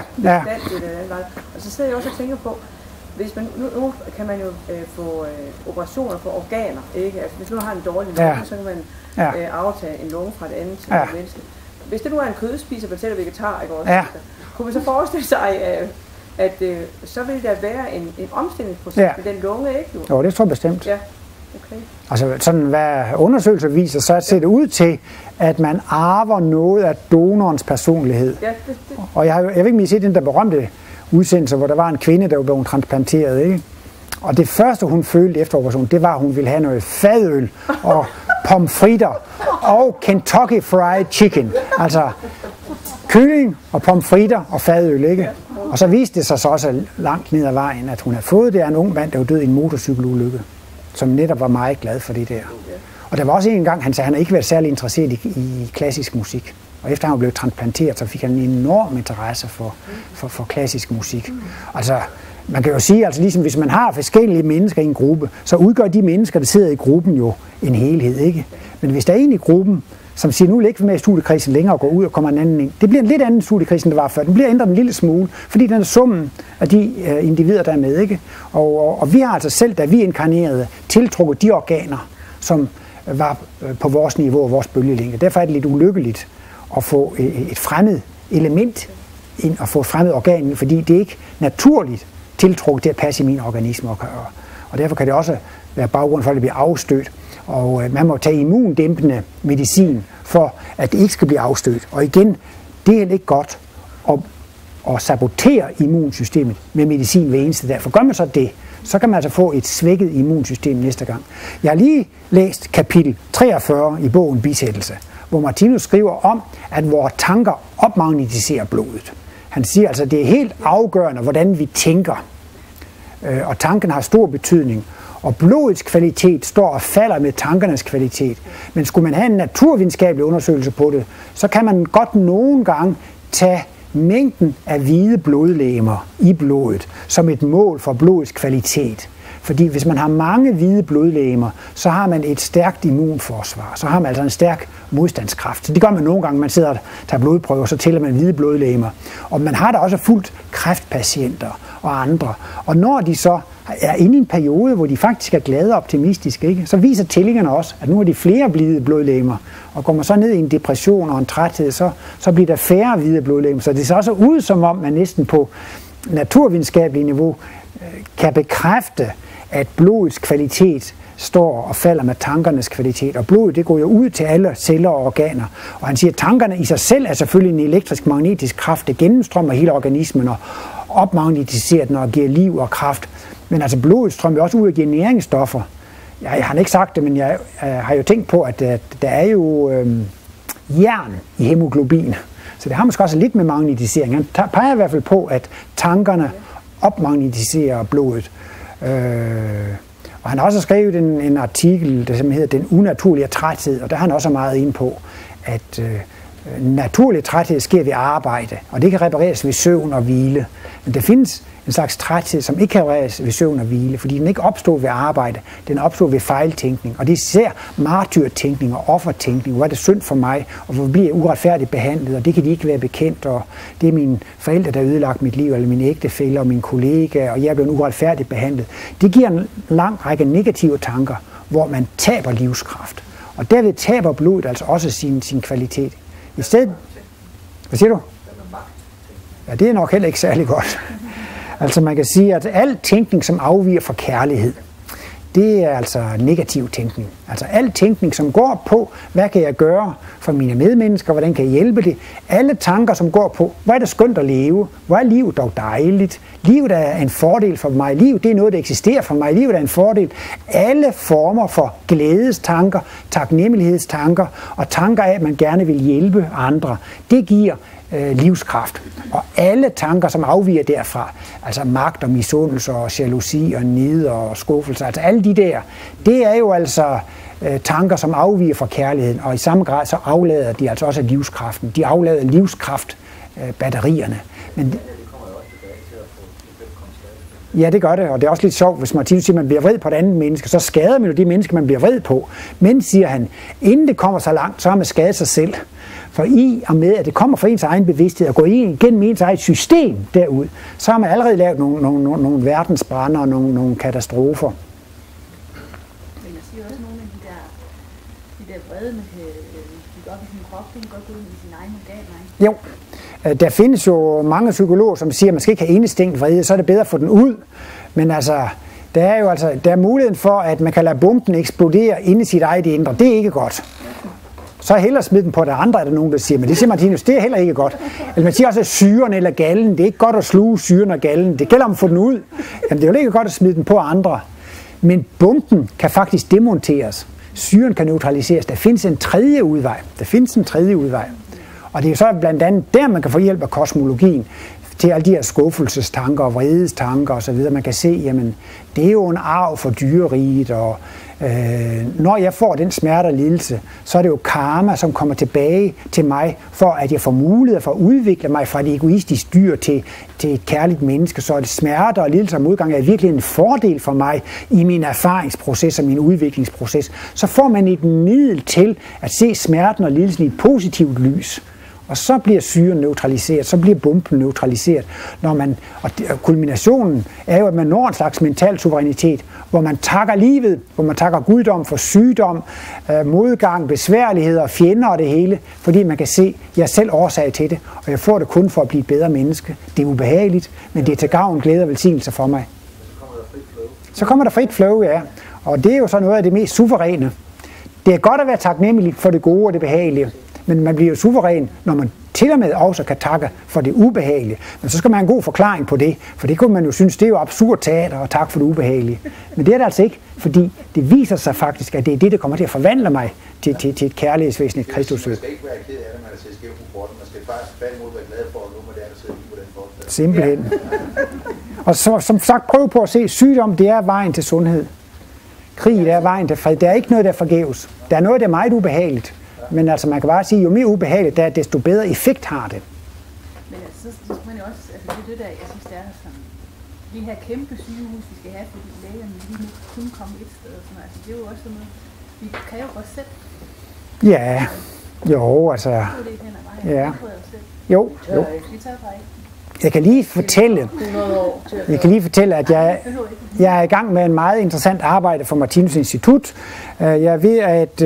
Og så sidder jeg også og tænker på, hvis man, nu kan man jo få operationer for organer, ikke? Altså, hvis nu har en dårlig lunge, så kan man aftage en lunge fra et andet menneske. Hvis det nu er en kødspiser, man selv er vegetar, ikke også? Kunne man så forestille sig, at så vil der være en omstillingsproces med den lunge, ikke? Jo, det tror jeg bestemt. Ja. Okay. Altså sådan hvad undersøgelser viser, så ser det ud til, at man arver noget af donorens personlighed. Ja, Og jeg ved ikke, om I har set den der berømte udsendelse, hvor der var en kvinde, der var blevet transplanteret, ikke? Og det første, hun følte efter operationen, det var, at hun ville have noget fadøl og pomfritter og Kentucky Fried Chicken. Altså kylling og pomfritter og fadøl, ikke? Og så viste det sig så også langt ned ad vejen, at hun havde fået det af en ung mand, der var død i en motorcykelulykke, som netop var meget glad for det der. Og der var også en gang, han sagde, at han ikke været særlig interesseret i klassisk musik. Og efter han var blevet transplanteret, så fik han en enorm interesse for klassisk musik. Altså, man kan jo sige, altså ligesom hvis man har forskellige mennesker i en gruppe, så udgør de mennesker, der sidder i gruppen jo en helhed, ikke? Men hvis der er en i gruppen, som siger, nu vil jeg ikke være med i studiekredsen længere og gå ud og kommer en anden ind. Det bliver en lidt anden studiekredsen, end det var før. Den bliver ændret en lille smule, fordi den er summen af de individer, der er med, ikke? Og vi har altså selv, da vi inkarnerede, tiltrukket de organer, som var på vores niveau og vores bølgelængde. Derfor er det lidt ulykkeligt at få et fremmed element ind og få et fremmed organ ind, fordi det er ikke naturligt tiltrukket til at passe i min organisme. Og derfor kan det også være baggrund for, at det bliver afstødt. Og man må tage immundæmpende medicin for, at det ikke skal blive afstødt. Og igen, det er heller ikke godt at sabotere immunsystemet med medicin hver eneste dag. For gør man så det, så kan man altså få et svækket immunsystem næste gang. Jeg har lige læst kapitel 43 i bogen Bisættelse, hvor Martinus skriver om, at vores tanker opmagnetiserer blodet. Han siger altså, at det er helt afgørende, hvordan vi tænker. Og tanken har stor betydning. Og blodets kvalitet står og falder med tankernes kvalitet. Men skulle man have en naturvidenskabelig undersøgelse på det, så kan man godt nogle gange tage mængden af hvide blodlegemer i blodet som et mål for blodets kvalitet. Fordi hvis man har mange hvide blodlegemer, så har man et stærkt immunforsvar. Så har man altså en stærk modstandskraft. Så det gør man nogle gange, man sidder og tager blodprøver, så tæller man hvide blodlegemer. Og man har da også fulgt kræftpatienter og andre. Og når de så er inde i en periode, hvor de faktisk er glade og optimistiske, ikke? Så viser tællingerne også, at nu har de flere hvide blodlegemer. Og går man så ned i en depression og en træthed, så bliver der færre hvide blodlegemer. Så det ser også ud, som om man næsten på naturvidenskabeligt niveau kan bekræfte, at blodets kvalitet står og falder med tankernes kvalitet. Og blodet, det går jo ud til alle celler og organer. Og han siger, at tankerne i sig selv er selvfølgelig en elektrisk-magnetisk kraft, der gennemstrømmer hele organismen og opmagnetiserer den og giver liv og kraft. Men altså blodet strømmer også ud og giver næringsstoffer. Jeg har ikke sagt det, men jeg har jo tænkt på, at der er jo jern i hemoglobin. Så det har måske også lidt med magnetisering. Han peger i hvert fald på, at tankerne opmagnetiserer blodet. Og han har også skrevet en artikel, der simpelthen hedder Den unaturlige træthed, og der har han også meget inde på, at naturlig træthed sker ved arbejde, og det kan repareres ved søvn og hvile. Men der findes en slags træthed, som ikke kan repareres ved søvn og hvile, fordi den ikke opstår ved arbejde, den opstår ved fejltænkning. Og det er især martyrtænkning og offertænkning. Hvor er det synd for mig, og hvor bliver jeg uretfærdigt behandlet, og det kan de ikke være bekendt, og det er mine forældre, der har ødelagt mit liv, eller mine ægtefæller og mine kollegaer, og jeg er blevet uretfærdigt behandlet. Det giver en lang række negative tanker, hvor man taber livskraft. Og derved taber blodet altså også sin kvalitet. I stedet... Hvad siger du? Ja, det er nok heller ikke særlig godt. Altså man kan sige, at al tænkning, som afviger fra kærlighed, det er altså negativ tænkning. Altså al tænkning, som går på, hvad kan jeg gøre for mine medmennesker, hvordan kan jeg hjælpe det. Alle tanker, som går på, hvor er det skønt at leve, hvor er livet dog dejligt. Livet er en fordel for mig. Livet, det er noget, der eksisterer for mig. Livet er en fordel. Alle former for glædestanker, taknemmelighedstanker og tanker af, at man gerne vil hjælpe andre, det giver livskraft. Og alle tanker, som afviger derfra, altså magt og misundelse og jalousi og nid og skuffelse, altså alle de der, det er jo altså tanker, som afviger fra kærligheden, og i samme grad så aflader de altså også livskraften. De aflader livskraftbatterierne. Men ja, det gør det, og det er også lidt sjovt, hvis Martinus siger, at man bliver vred på et andet menneske, så skader man jo de mennesker, man bliver vred på. Men, siger han, inden det kommer så langt, så har man skadet sig selv. For i og med, at det kommer fra ens egen bevidsthed og går igennem ens eget system derud, så har man allerede lavet nogle verdensbrander og nogle katastrofer. Men jeg siger også, at nogle af de der vrede, man kan bygge op i sin krop, det kan godt gå ud i sin egen organer, ikke? Jo. Der findes jo mange psykologer, som siger, at man skal ikke have indestængt vrede, så er det bedre at få den ud. Men altså, der er muligheden for, at man kan lade bomben eksplodere inde i sit eget indre. Det er ikke godt. Så hellere smide den på det andre, er der nogen, der siger. Men det siger Martinus, det er heller ikke godt. Eller man siger også, at syren eller gallen, det er ikke godt at sluge syren og gallen. Det gælder om at få den ud. Jamen, det er jo ikke godt at smide den på andre. Men bomben kan faktisk demonteres. Syren kan neutraliseres. Der findes en tredje udvej. Og det er jo så blandt andet der, man kan få hjælp af kosmologien til alle de her skuffelsestanker og vredestanker osv. Man kan se, jamen, det er jo en arv for dyreriget, og når jeg får den smerte og lidelse, så er det jo karma, som kommer tilbage til mig, for at jeg får mulighed for at udvikle mig fra et egoistisk dyr til et kærligt menneske. Så smerte og lidelse og modgang er virkelig en fordel for mig i min erfaringsproces og min udviklingsproces. Så får man et middel til at se smerten og lidelsen i et positivt lys. Og så bliver syren neutraliseret, så bliver bomben neutraliseret. Og kulminationen er jo, at man når en slags mental suverænitet, hvor man takker livet, hvor man takker guddom for sygdom, modgang, besværligheder, fjender og det hele, fordi man kan se, at jeg er selv årsag til det, og jeg får det kun for at blive et bedre menneske. Det er ubehageligt, men det er til gavn, glæde og velsignelse for mig. Så kommer der frit flow, ja. Og det er jo så noget af det mest suveræne. Det er godt at være taknemmelig for det gode og det behagelige, men man bliver jo suveræn, når man til og med også kan takke for det ubehagelige. Men så skal man have en god forklaring på det, for det kunne man jo synes, det er jo absurd teater og tak for det ubehagelige. Men det er det altså ikke, fordi det viser sig faktisk, at det er det, der kommer til at forvandle mig til et kærlighedsvæsen, et Kristusø. Man skal ikke være ked af det, man er til skæv på porten. Man skal faktisk tværtimod være glad for, at nu må det altså på den måde. Simpelthen. Og så, som sagt, prøv på at se, sygdom, det er vejen til sundhed. Krig, det er vejen til fred. Der er ikke noget, der forgæves. Der er noget, der er meget ubehageligt. Men altså, man kan bare sige, jo mere ubehageligt det er, desto bedre effekt har det. Men altså, så skal man jo også, altså det er det der, jeg synes, det er sådan, de her kæmpe sygehus, vi skal have, fordi lægerne lige nu kun komme et sted, og sådan noget. Altså det er jo også sådan noget, vi kan jo godt selv. Ja, jo, altså. Ja. Jo. Jeg kan lige fortælle, at jeg er i gang med en meget interessant arbejde for Martinus Institut. Jeg er ved at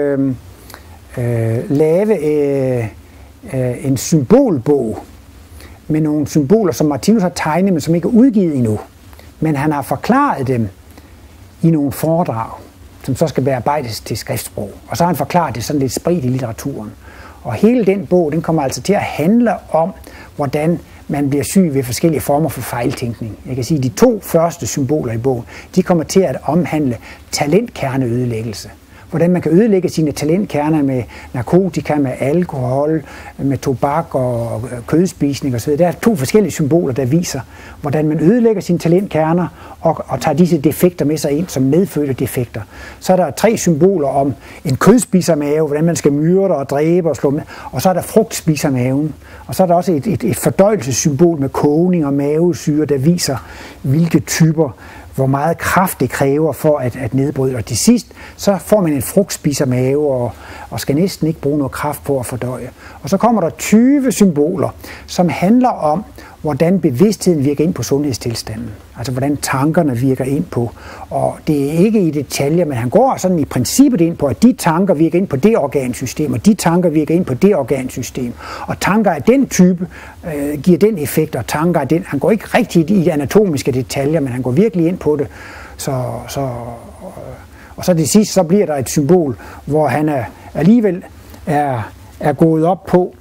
lave en symbolbog med nogle symboler, som Martinus har tegnet, men som ikke er udgivet endnu. Men han har forklaret dem i nogle foredrag, som så skal bearbejdes til skriftsprog. Og så har han forklaret det sådan lidt spredt i litteraturen. Og hele den bog, den kommer altså til at handle om, hvordan man bliver syg ved forskellige former for fejltænkning. Jeg kan sige, at de 2 første symboler i bogen, de kommer til at omhandle talentkerneødelæggelse. Hvordan man kan ødelægge sine talentkerner med narkotika, med alkohol, med tobak og kødspisning osv. Der er 2 forskellige symboler, der viser, hvordan man ødelægger sine talentkerner og tager disse defekter med sig ind som medfødte defekter. Så er der 3 symboler om en kødspisermave, hvordan man skal myrde og dræbe og slå med. Og så er der frugtspisermaven. Og så er der også et fordøjelsessymbol med kogning og mavesyre, der viser, hvilke typer, hvor meget kraft det kræver for at nedbryde. Og til sidst, så får man en frugtspisermave og skal næsten ikke bruge noget kraft på at fordøje. Og så kommer der 20 symboler, som handler om, hvordan bevidstheden virker ind på sundhedstilstanden. Altså hvordan tankerne virker ind på. Og det er ikke i detaljer, men han går sådan i princippet ind på, at de tanker virker ind på det organsystem, og de tanker virker ind på det organsystem. Og tanker af den type giver den effekt, og tanker af den. Han går ikke rigtig i de anatomiske detaljer, men han går virkelig ind på det. Og så til sidst, så bliver der et symbol, hvor han alligevel er gået op på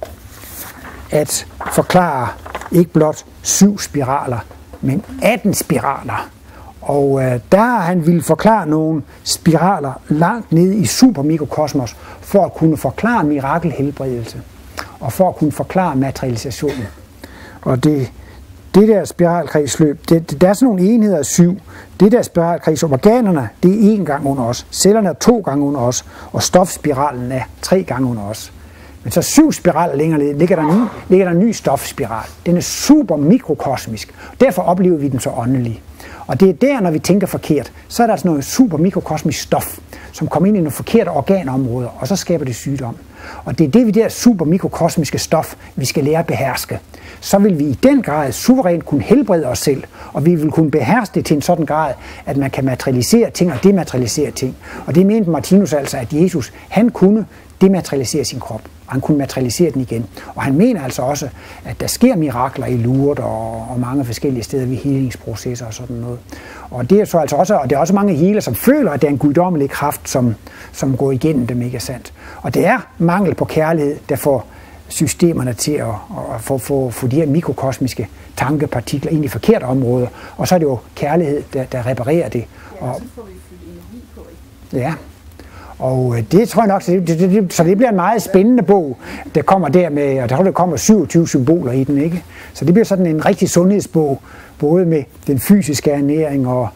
at forklare ikke blot 7 spiraler, men 18 spiraler. Og der har han ville forklare nogle spiraler langt nede i supermikrokosmos, for at kunne forklare mirakelhelbredelse, og for at kunne forklare materialisation. Og det der spiralkredsløb, der er sådan nogle enheder af 7. Det der spiralkredsløb, organerne, det er 1 gang under os. Cellerne er 2 gange under os, og stofspiralen er 3 gange under os. Men så 7 spiraler længere ned, ligger der en ny stofspiral. Den er super mikrokosmisk. Derfor oplever vi den så åndelig. Og det er der, når vi tænker forkert, så er der altså noget super mikrokosmisk stof, som kommer ind i nogle forkerte organområder, og så skaber det sygdom. Og det er det, vi der super mikrokosmiske stof, vi skal lære at beherske. Så vil vi i den grad suverænt kunne helbrede os selv, og vi vil kunne beherske det til en sådan grad, at man kan materialisere ting og dematerialisere ting. Og det mente Martinus altså, at Jesus, han kunne dematerialisere sin krop, og han kunne materialisere den igen. Og han mener altså også, at der sker mirakler i Lourdes og mange forskellige steder ved healingsprocesser og sådan noget. Og det er så altså også, og der er også mange healer, som føler, at det er en guddommelig kraft, som går igennem dem, ikke sandt. Og det er mangel på kærlighed, der får systemerne til at få de her mikrokosmiske tankepartikler ind i forkerte områder. Og så er det jo kærlighed, der reparerer det. Ja, og så får vi fyldt energi på, ikke? Ja. Og det tror jeg nok, så det bliver en meget spændende bog, der kommer der med, og der kommer 27 symboler i den, ikke? Så det bliver sådan en rigtig sundhedsbog, både med den fysiske ernæring og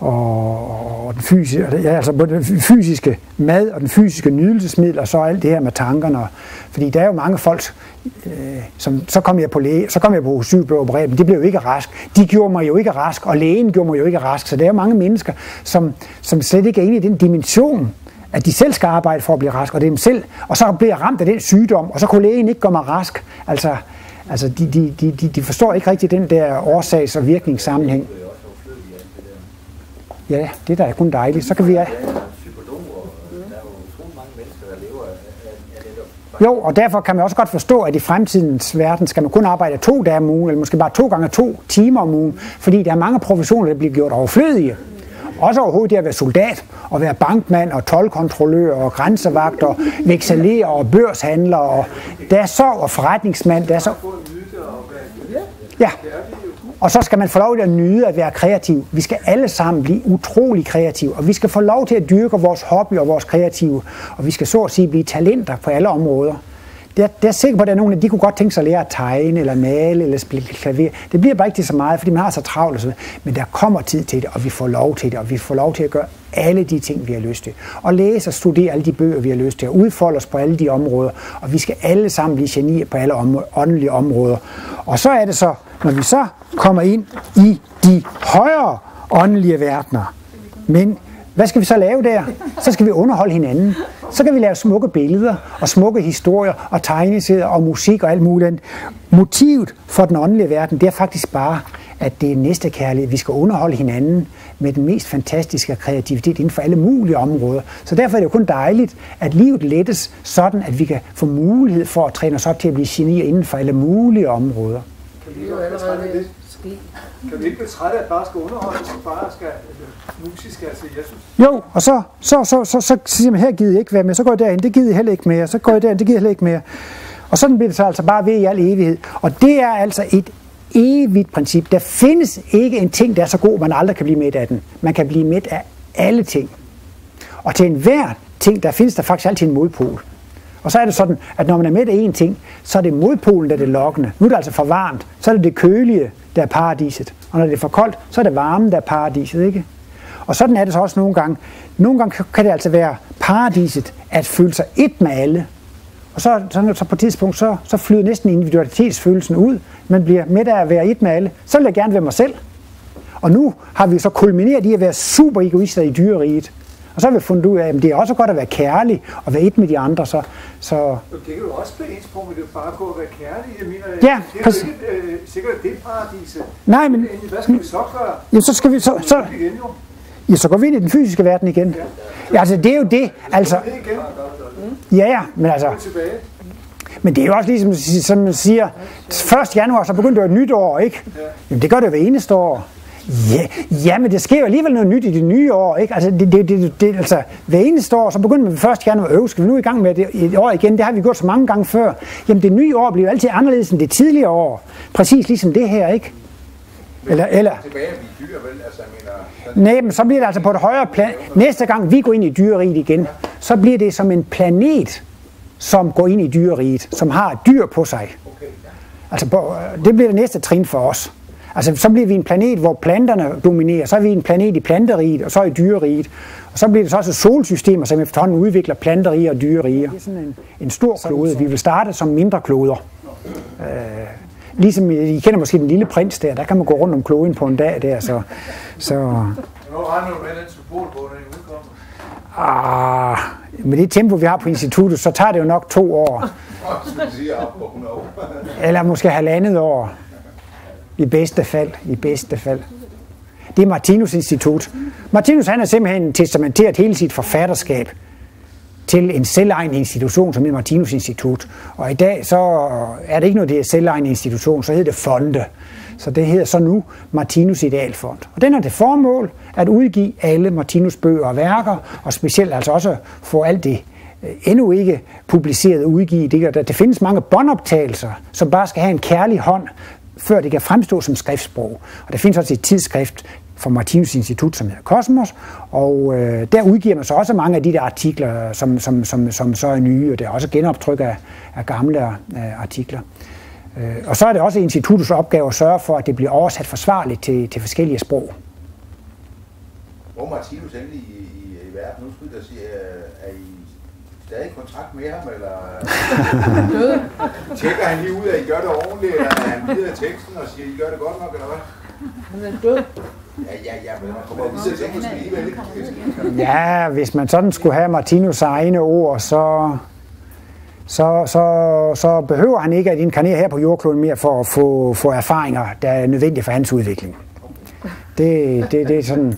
den fysiske mad og den fysiske nydelsesmiddel, og så alt det her med tankerne. Fordi der er jo mange folk, så kom jeg på syg blev opereret, men de blev jo ikke rask. De gjorde mig jo ikke rask, og lægen gjorde mig jo ikke rask. Så der er jo mange mennesker, som slet ikke er inde i den dimension, at de selv skal arbejde for at blive rask, og det er dem selv, og så bliver jeg ramt af den sygdom, og så kunne lægen ikke gøre mig rask. Altså de forstår ikke rigtig den der årsags- og virkningssammenhæng. Ja, det er da kun dejligt. Så kan vi... Jo, og derfor kan man også godt forstå, at i fremtidens verden skal man kun arbejde 2 dage om ugen, eller måske bare 2 gange 2 timer om ugen, fordi der er mange professioner, der bliver gjort overflødige. Også overhovedet det at være soldat, og være bankmand, og toldkontrollør, og grænsevagt, og vekselerer, og børshandler, og der er så, og forretningsmand, der er så... Ja, og så skal man få lov til at nyde at være kreativ. Vi skal alle sammen blive utrolig kreative, og vi skal få lov til at dyrke vores hobby og vores kreative, og vi skal så at sige blive talenter på alle områder. Det er sikker på, at der er nogen af de kunne godt tænke sig at lære at tegne, eller male, eller spille klaver. Det bliver bare ikke så meget, fordi man har så travlt og så videre. Men der kommer tid til det, og vi får lov til det, og vi får lov til at gøre alle de ting, vi har lyst til. Og læse og studere alle de bøger, vi har lyst til, og udfolde os på alle de områder. Og vi skal alle sammen blive genier på alle åndelige områder. Og så er det så, når vi så kommer ind i de højere åndelige verdener. Men hvad skal vi så lave der? Så skal vi underholde hinanden. Så kan vi lave smukke billeder og smukke historier og tegneserier og musik og alt muligt. Motivet for den åndelige verden, det er faktisk bare, at det er næstekærlighed. Vi skal underholde hinanden med den mest fantastiske kreativitet inden for alle mulige områder. Så derfor er det jo kun dejligt, at livet lettes sådan, at vi kan få mulighed for at træne os op til at blive genier inden for alle mulige områder. Kan vi ikke blive trætte af, at bare skal underholdes, bare skal musisk, altså Jesus? Jo, og så siger man, her gider jeg ikke være med, så går jeg derhen, det gider jeg heller ikke mere, så går jeg derhen, det gider jeg heller ikke mere. Og sådan bliver det så altså bare ved i al evighed. Og det er altså et evigt princip. Der findes ikke en ting, der er så god, man aldrig kan blive mæt af den. Man kan blive mæt af alle ting. Og til enhver ting, der findes der faktisk altid en modpol. Og så er det sådan, at når man er mæt af én ting, så er det modpolen, der er det lokkende. Nu er det altså for varmt, så er det det kølige, der er paradiset. Og når det er for koldt, så er det varmen, der er paradiset, ikke? Og sådan er det så også nogle gange. Nogle gange kan det altså være paradiset at føle sig et med alle. Og så på et tidspunkt, så flyder næsten individualitetsfølelsen ud. Man bliver mæt af at være et med alle. Så vil jeg gerne være mig selv. Og nu har vi så kulmineret i at være super egoister i dyreriget. Og så har vi fundet ud af, at det er også godt at være kærlig og være et med de andre. Så... Det kan jo også blive ens på, men det er bare gå at være kærlig. Jeg mener, ja, det er jo ikke sikkert, at det er paradiset. Nej, men... Hvad skal vi så gøre? Ja, så skal vi så går vi ind i den fysiske verden igen. Ja, altså, det er jo det. Altså... Ja, men altså... Men det er jo også ligesom, som man siger, 1. januar, så begynder det jo et nyt år, ikke? Jamen, det gør det jo hver eneste år. Ja, men det sker jo alligevel noget nyt i det nye år, ikke? Altså, altså hver eneste år, så begynder man 1. januar, skal vi nu i gang med det et år igen? Det har vi gjort så mange gange før. Jamen, det nye år bliver jo altid anderledes end det tidligere år. Præcis ligesom det her, ikke? Eller... Tilbage at blive dyr, vel? Altså, jeg mener... Nej, men så bliver det altså på et højere plan. Næste gang vi går ind i dyreriget igen, så bliver det som en planet, som går ind i dyreriget, som har dyr på sig. Altså, det bliver det næste trin for os. Altså, så bliver vi en planet, hvor planterne dominerer, så er vi en planet i planteriget, og så i dyreriget. Og så bliver det så også solsystemer, som efterhånden udvikler planteriger og dyreriger. Det er sådan en stor klode. Vi vil starte som mindre kloder. Ligesom, I kender måske Den Lille Prins der kan man gå rundt om kloden på en dag der, så... Hvor regner du med den symbolbog, den udkommer? Med det tempo, vi har på instituttet, så tager det jo nok 2 år. Eller måske 1,5 år. I bedste fald. Det er Martinus Institut. Martinus, han har simpelthen testamenteret hele sit forfatterskab til en selvejende institution, som er Martinus Institut. Og i dag, så er det ikke noget, det er selvejende institution, så hedder det fonde. Så det hedder så nu Martinus Idealfond. Og den har det formål at udgive alle Martinus bøger og værker, og specielt altså også få alt det endnu ikke publiceret udgive. Det findes mange båndoptagelser, som bare skal have en kærlig hånd, før det kan fremstå som skriftsprog. Og der findes også et tidsskrift fra Martinus Institut, som hedder Kosmos, og der udgiver man så også mange af de der artikler, som så er nye, og der er også genoptryk af gamle artikler. Og så er det også instituttets opgave at sørge for, at det bliver oversat forsvarligt til forskellige sprog. Hvor Martinus endelig i verden, nu skulle jeg sige, er I stadig i kontrakt med ham, eller tjekker han lige ud, at I gør det ordentligt, eller er han videre i teksten og siger, at I gør det godt nok, eller hvad? Han er død. Ja, men man kommer lige til at tænke, alligevel. Ja, hvis man sådan skulle have Martinus' egne ord, så behøver han ikke at inkarnere her på jordkloden mere for at få erfaringer, der er nødvendige for hans udvikling. Det er sådan...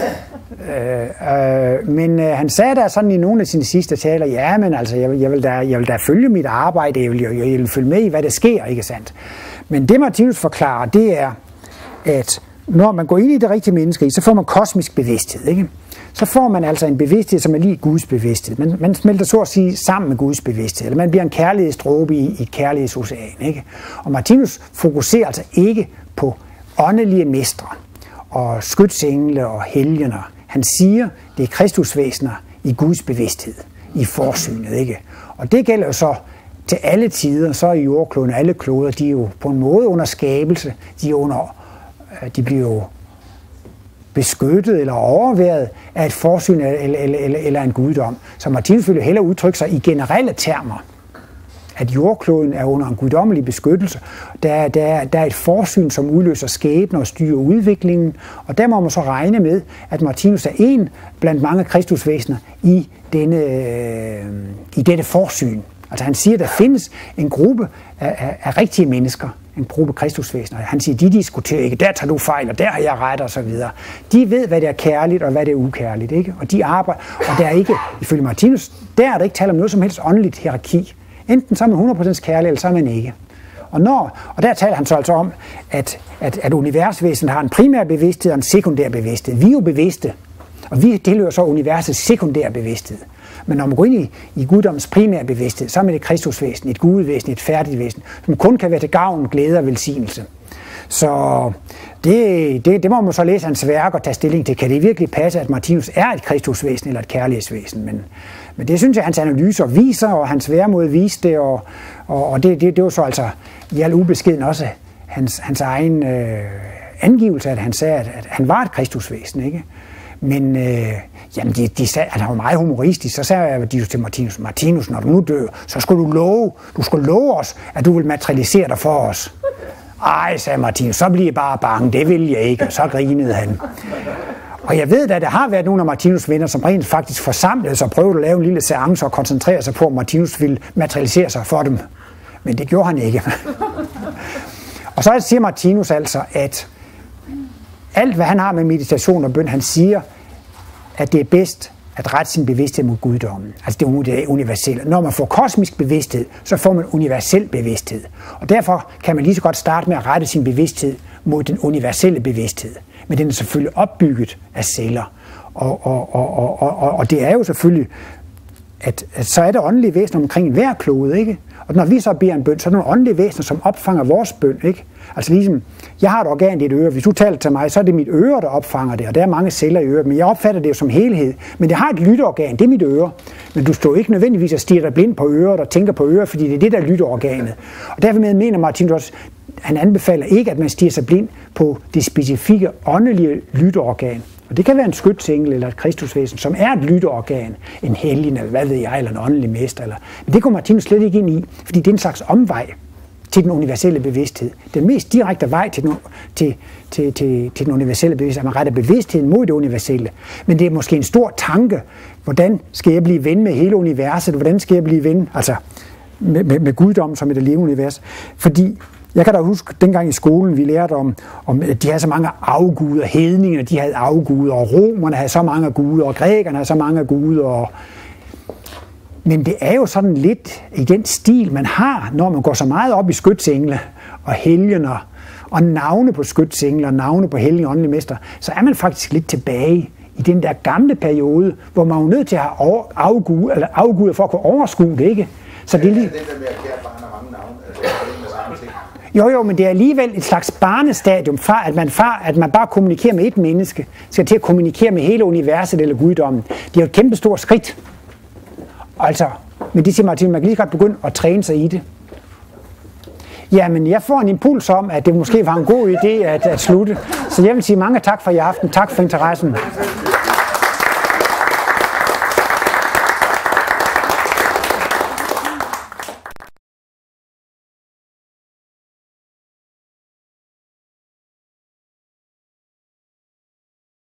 Men han sagde der sådan i nogle af sine sidste taler, ja, men altså, jeg vil da følge mit arbejde, jeg vil følge med i, hvad der sker, ikke sandt? Men det Martinus forklarer, det er, at når man går ind i det rigtige menneske, så får man kosmisk bevidsthed, ikke? Så får man altså en bevidsthed, som er lige Guds bevidsthed. Man smelter så at sige sammen med Guds bevidsthed, eller man bliver en kærlighedsdråbe i et kærlighedsocean, ikke? Og Martinus fokuserer altså ikke på åndelige mestre og skytsengle og helgener. Han siger, det er kristusvæsener i Guds bevidsthed, i forsynet, ikke? Og det gælder jo så til alle tider, så er jordkloden, alle kloder, de er jo på en måde under skabelse, de bliver jo beskyttet eller overværet af et forsyn eller en guddom. Så Martinus vil jo hellere udtrykke sig i generelle termer, at jordkloden er under en guddommelig beskyttelse. Der er et forsyn, som udløser skæbner og styrer udviklingen, og der må man så regne med, at Martinus er en blandt mange kristusvæsener i dette forsyn. Altså han siger, at der findes en gruppe af rigtige mennesker, en gruppe kristusvæsener. Han siger, de diskuterer ikke, der tager du fejl, og der har jeg ret, og så videre. De ved, hvad det er kærligt, og hvad det er ukærligt, ikke? Og de arbejder, og der er ikke, ifølge Martinus, der er der ikke tale om noget som helst åndeligt hierarki. Enten så er man 100% kærlig, eller så er man ikke. Og der taler han så altså om, at universvæsenet har en primær bevidsthed og en sekundær bevidsthed. Vi er jo bevidste, og vi tilhører så universets sekundære bevidsthed. Men når man går ind i guddommens primære bevidsthed, så er man et kristusvæsen, et gudvæsen, et færdigt væsen, som kun kan være til gavn, glæde og velsignelse. Så det må man så læse hans værk og tage stilling til. Kan det virkelig passe, at Martinus er et kristusvæsen eller et kærlighedsvæsen? Men det synes jeg, hans analyser viser, og hans væremåde viste det, og det var så altså i al ubeskeden også hans egen angivelse, at han sagde, at han var et kristusvæsen, ikke? Men jamen de sagde, at han var meget humoristisk, så sagde de til Martinus, når du nu dør, så skulle du skulle love os, at du vil materialisere dig for os. Ej, sagde Martinus, så bliver jeg bare bange, det vil jeg ikke, og så grinede han. Og jeg ved, at der har været nogle af Martinus' venner, som rent faktisk forsamlede sig og prøvede at lave en lille seance og koncentrere sig på, at Martinus ville materialisere sig for dem. Men det gjorde han ikke. Og så siger Martinus altså, at alt, hvad han har med meditation og bøn, han siger, at det er bedst at rette sin bevidsthed mod guddommen. Altså det er universelt. Når man får kosmisk bevidsthed, så får man universel bevidsthed. Og derfor kan man lige så godt starte med at rette sin bevidsthed mod den universelle bevidsthed. Men den er selvfølgelig opbygget af celler. Og det er jo selvfølgelig, at så er der åndelige væsener omkring hver klode, ikke? Og når vi så beder en bøn, så er der nogle åndelige væsener, som opfanger vores bøn, ikke? Altså ligesom, jeg har et organ i et øre. Hvis du taler til mig, så er det mit øre, der opfanger det, og der er mange celler i øret, men jeg opfatter det jo som helhed. Men det har et lytteorgan, det er mit øre. Men du står ikke nødvendigvis og stirrer dig blind på øret og tænker på øret, fordi det er det, der er lytteorganet. Og derfor mener Martinus også, han anbefaler ikke, at man stirrer sig blind på det specifikke åndelige lytteorgan. Og det kan være en skytsengel eller et kristusvæsen, som er et lytteorgan, en helgen, eller hvad ved jeg, eller en åndelig mester. Men det går Martinus slet ikke ind i, fordi det er en slags omvej til den universelle bevidsthed. Den mest direkte vej til den universelle bevidsthed, at man retter bevidstheden mod det universelle. Men det er måske en stor tanke, hvordan skal jeg blive ven med hele universet, hvordan skal jeg blive ven, altså med guddommen som et levende univers. Fordi jeg kan da huske, dengang i skolen, vi lærte om at de havde så mange afguder, hedningerne, de havde afguder, og romerne havde så mange guder, og grækerne havde så mange guder. Men det er jo sådan lidt i den stil, man har, når man går så meget op i skytsengle og helgener, og navne på skytsengle og navne på helgen og åndelige mester, så er man faktisk lidt tilbage i den der gamle periode, hvor man er nødt til at have afguder for at kunne overskue det, ikke? Så det er lige... Den der med at kære barn og mange navne, altså det er med samme ting. Jo, men det er alligevel et slags barnestadium fra, at man bare kommunikerer med et menneske, skal til at kommunikere med hele universet eller guddommen. Det er jo et kæmpe stort skridt. Altså, men det siger Martin, man kan lige godt begynde at træne sig i det. Jamen, jeg får en impuls om, at det måske var en god idé at slutte. Så jeg vil sige mange tak for i aften. Tak for interessen.